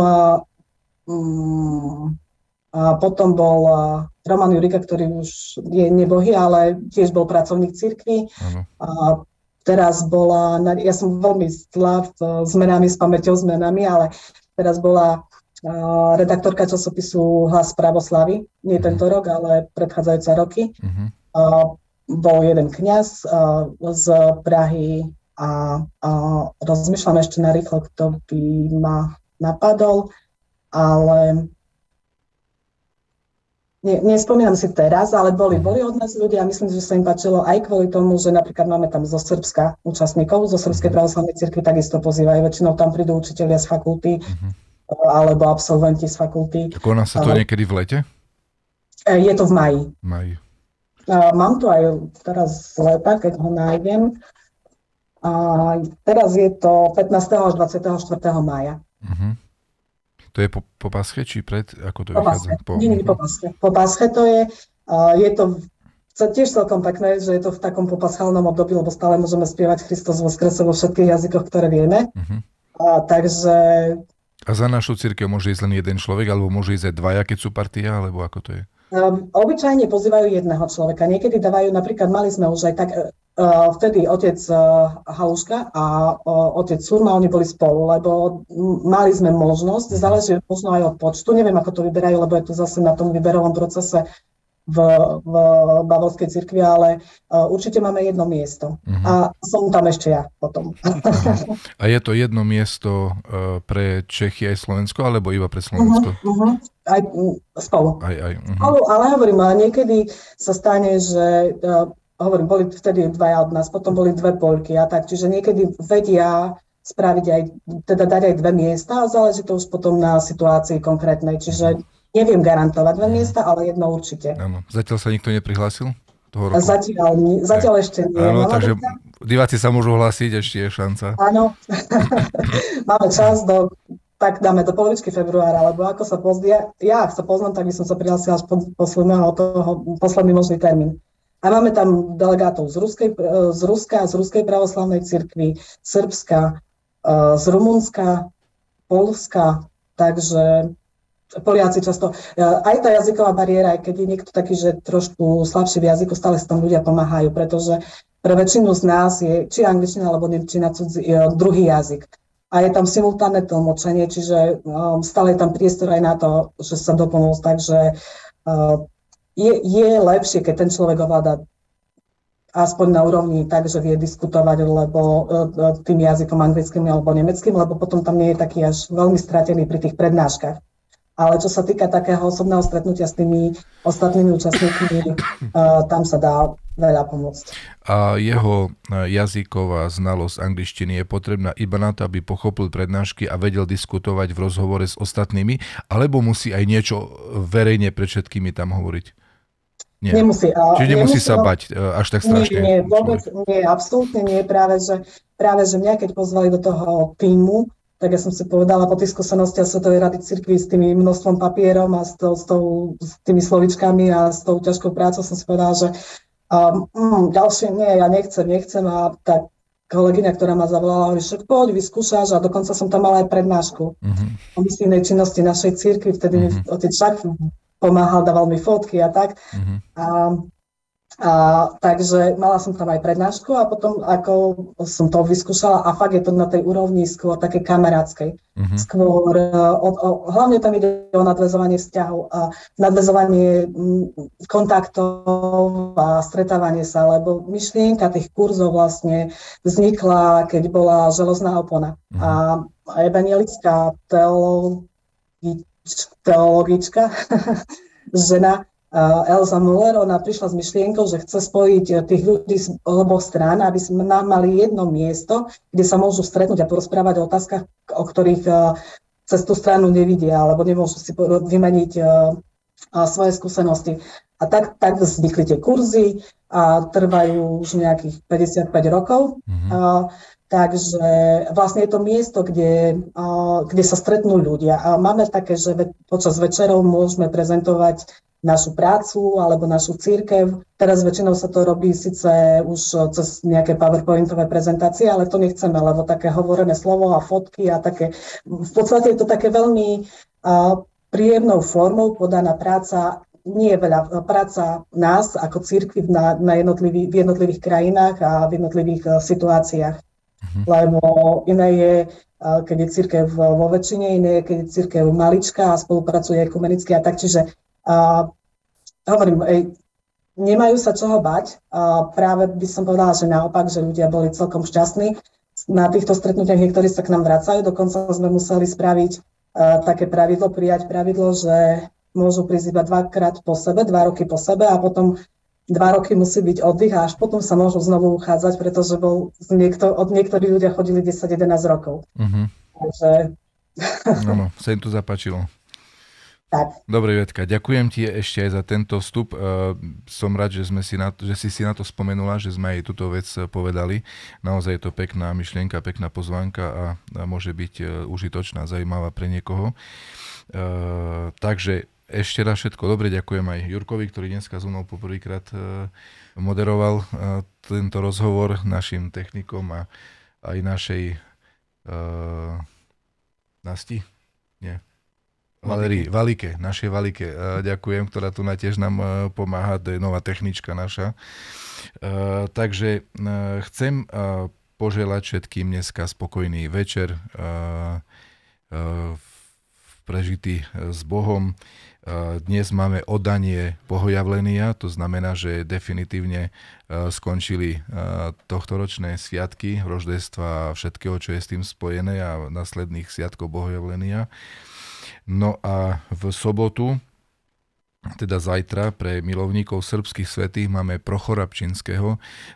S3: bol Roman Jurika, ktorý už je nebohý, ale tiež bol pracovník cirkvi. Teraz bola, ja som veľmi zlá s menami, s pamäťou s menami, ale teraz bola redaktorka časopisu Hlas pravoslavy, nie tento rok, ale predchádzajúce roky. Bol jeden kňaz z Prahy a rozmýšľam ešte narýchlo, kto by ma napadol, ale nespomínam si teraz, ale boli od nás ľudia a myslím, že sa im páčilo aj kvôli tomu, že napríklad máme tam zo Srbska účastníkov, zo Srbskej pravoslavnej cirkvi takisto pozývajú, väčšinou tam prídu učitelia z fakulty alebo absolventi z fakulty.
S1: Tak ona sa to niekedy v lete?
S3: Je to v máji. Mám tu aj teraz leta, keď ho nájdem. Teraz je to 15. až 24. mája.
S1: To je po Pasche, či pred? Ako to vychádza?
S3: Nie, po Pasche. Po Pasche to je to tiež celkom pekné, že je to v takom popaschálnom období, lebo stále môžeme spievať Kristus voskresol vo všetkých jazykoch, ktoré vieme. Takže...
S1: A za našu cirkev môže ísť len jeden človek, alebo môže ísť aj dvaja, keď sú partia, alebo ako to je?
S3: Obyčajne pozývajú jedného človeka. Niekedy dávajú, napríklad mali sme už aj tak, vtedy otec Haluška a otec Surma, oni boli spolu, lebo mali sme možnosť, záleží možno aj od počtu, neviem, ako to vyberajú, lebo je to zase na tom výberovom procese v Bavorskej cirkvi, ale určite máme jedno miesto. A som tam ešte ja potom.
S1: A je to jedno miesto pre Čechy aj Slovensko, alebo iba pre Slovensko?
S3: Aj spolu. Spolu, ale hovorím, niekedy sa stane, že boli vtedy dvaja od nás, potom boli dve Poľky a tak, čiže niekedy vedia spraviť aj, teda dať aj dve miesta a záleží to už potom na situácii konkrétnej, čiže neviem garantovať dve miesta, ale jedno určite.
S1: Áno. Zatiaľ sa nikto neprihlásil? Toho roku?
S3: Zatiaľ ešte nie.
S1: Áno, takže diváci sa môžu hlásiť, ešte je šanca.
S3: Áno. Máme čas tak dáme do polovičky februára, lebo ako sa ja ak sa poznám, tak by som sa prihlásila až posledný možný termín. A máme tam delegátov z Ruskej pravoslavnej cirkvi, Srbska, z Rumunska, Poľska, takže Poliaci často, aj tá jazyková bariéra, aj keď je niekto taký, že trošku slabší v jazyku, stále sa tam ľudia pomáhajú, pretože pre väčšinu z nás je či angličtina alebo nemčina druhý jazyk. A je tam simultánne tlmočenie, čiže stále je tam priestor aj na to, že sa dopomôcť. Takže je lepšie, keď ten človek ovláda aspoň na úrovni tak, že vie diskutovať tým jazykom anglickým alebo nemeckým, lebo potom tam nie je taký až veľmi stratený pri tých prednáškach. Ale čo sa týka takého osobného stretnutia s tými ostatnými účastníkmi, tam sa dá veľa pomôcť.
S1: A jeho jazyková znalosť angličtiny je potrebná iba na to, aby pochopil prednášky a vedel diskutovať v rozhovore s ostatnými, alebo musí aj niečo verejne pred všetkými tam hovoriť? Nie.
S3: Nemusí.
S1: Čiže nemusí sa bať až tak strašne?
S3: Nie, vôbec nie, absolútne nie. Práve, že mňa, keď pozvali do toho týmu, tak ja som si povedala po tých skúsenostiach Svetovej rady cirkvi s tými množstvom papierom a s tými slovičkami a s tou ťažkou prácou som si povedala, že ďalšie nie, ja nechcem a tak kolegyňa, ktorá ma zavolala, hovorí, že poď, vyskúšaš a dokonca som tam mala aj prednášku o misijnej činnosti našej cirkvi, vtedy mi otec Žak pomáhal, dával mi fotky a tak. Takže mala som tam aj prednášku a potom, ako som to vyskúšala, a fakt je to na tej úrovni skôr také kamarátskej. Skôr, hlavne tam ide o nadväzovanie vzťahov a nadväzovanie kontaktov a stretávanie sa, lebo myšlienka tých kurzov vlastne vznikla, keď bola železná opona. A evanjelická teologička, žena Elza Müller, ona prišla s myšlienkou, že chce spojiť tých ľudí z oboch strán, aby sme mali jedno miesto, kde sa môžu stretnúť a porozprávať o otázkach, o ktorých cez tú stranu nevidia, alebo nemôžu si vymeniť svoje skúsenosti. A tak vznikli tie kurzy a trvajú už nejakých 55 rokov. Takže vlastne je to miesto, kde sa stretnú ľudia. A máme také, že počas večerov môžeme prezentovať našu prácu alebo našu cirkev. Teraz väčšinou sa to robí síce už cez nejaké PowerPointové prezentácie, ale to nechceme, lebo také hovorené slovo a fotky a také, v podstate je to také veľmi príjemnou formou podaná práca, nie je veľa práca nás ako cirkvi v jednotlivých krajinách a v jednotlivých situáciách. Lebo iné je, keď je cirkev vo väčšine, iné je, keď je cirkev maličká a spolupracuje ekumenicky a tak, čiže hovorím, nemajú sa čoho bať. Práve by som povedala, že naopak, že ľudia boli celkom šťastní. Na týchto stretnutiach niektorí sa k nám vracajú, dokonca sme museli spraviť také prijať pravidlo, že môžu prísť iba 2 roky po sebe a potom 2 roky musí byť oddych a až potom sa môžu znovu uchádzať, pretože od niektorí ľudia chodili 10-11 rokov. Takže...
S1: No, sa im to zapáčilo.
S3: Tak.
S1: Dobre, Jotka, ďakujem ti ešte aj za tento vstup. Som rád, že si na to spomenula, že sme aj túto vec povedali. Naozaj je to pekná myšlienka, pekná pozvánka a môže byť užitočná, zaujímavá pre niekoho. Takže ešte raz všetko dobre, ďakujem aj Jurkovi, ktorý dneska so mnou poprvýkrát moderoval tento rozhovor, našim technikom a aj našej Nasti? Nie. Valike, našej Valike, ďakujem, ktorá tu tiež nám pomáha, to je nová technička naša. Takže chcem poželať všetkým dneska spokojný večer, prežitý s Bohom. Dnes máme oddanie bohojavlenia, to znamená, že definitívne skončili tohtoročné sviatky, roždestva a všetkého, čo je s tým spojené a následných sviatkov bohojavlenia. No a v sobotu, teda zajtra, pre milovníkov srbských svätých máme Prochora Pčinského,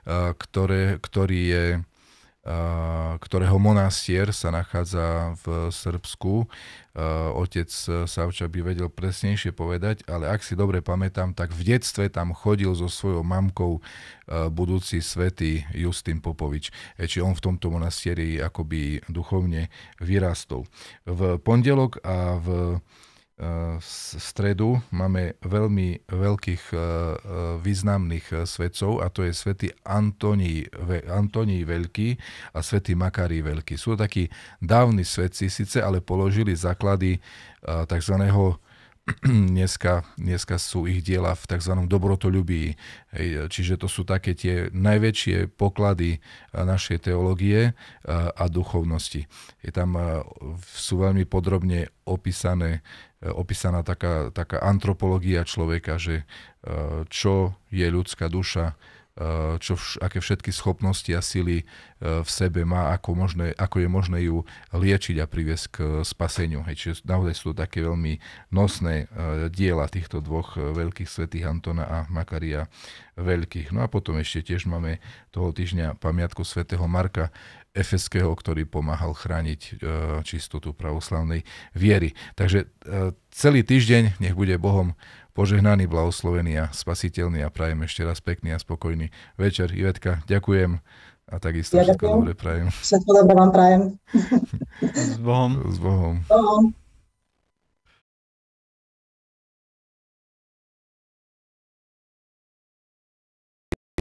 S1: ktorého monastier sa nachádza v Srbsku. Otec Savča by vedel presnejšie povedať, ale ak si dobre pamätám, tak v detstve tam chodil so svojou mamkou budúci svätý Justín Popovič. Čiže on v tomto monastieri akoby duchovne vyrastol. V pondelok a v stredu máme veľmi veľkých významných svätcov a to je svätý Antoníj Veľký a svätý Makárij Veľký. Sú takí dávni svätci síce, ale položili základy tzv. dneska sú ich diela v tzv. Dobrotolubí. Čiže to sú také tie najväčšie poklady našej teológie a duchovnosti. Sú veľmi podrobne opísaná taká antropológia človeka, že čo je ľudská duša, aké všetky schopnosti a sily v sebe má, ako je možné ju liečiť a priviesť k spaseniu. Čiže naozaj sú to také veľmi nosné diela týchto dvoch veľkých svätých Antona a Makaria veľkých. No a potom ešte tiež máme toho týždňa pamiatku svätého Marka Efeského, ktorý pomáhal chrániť čistotu pravoslavnej viery. Takže celý týždeň nech bude Bohom požehnaný, blahoslovený a spasiteľný a prajem ešte raz pekný a spokojný večer. Ivetka, ďakujem a takisto všetko dobre prajem.
S3: Všetko dobre vám prajem.
S2: S Bohom.
S1: S Bohom.
S3: S Bohom.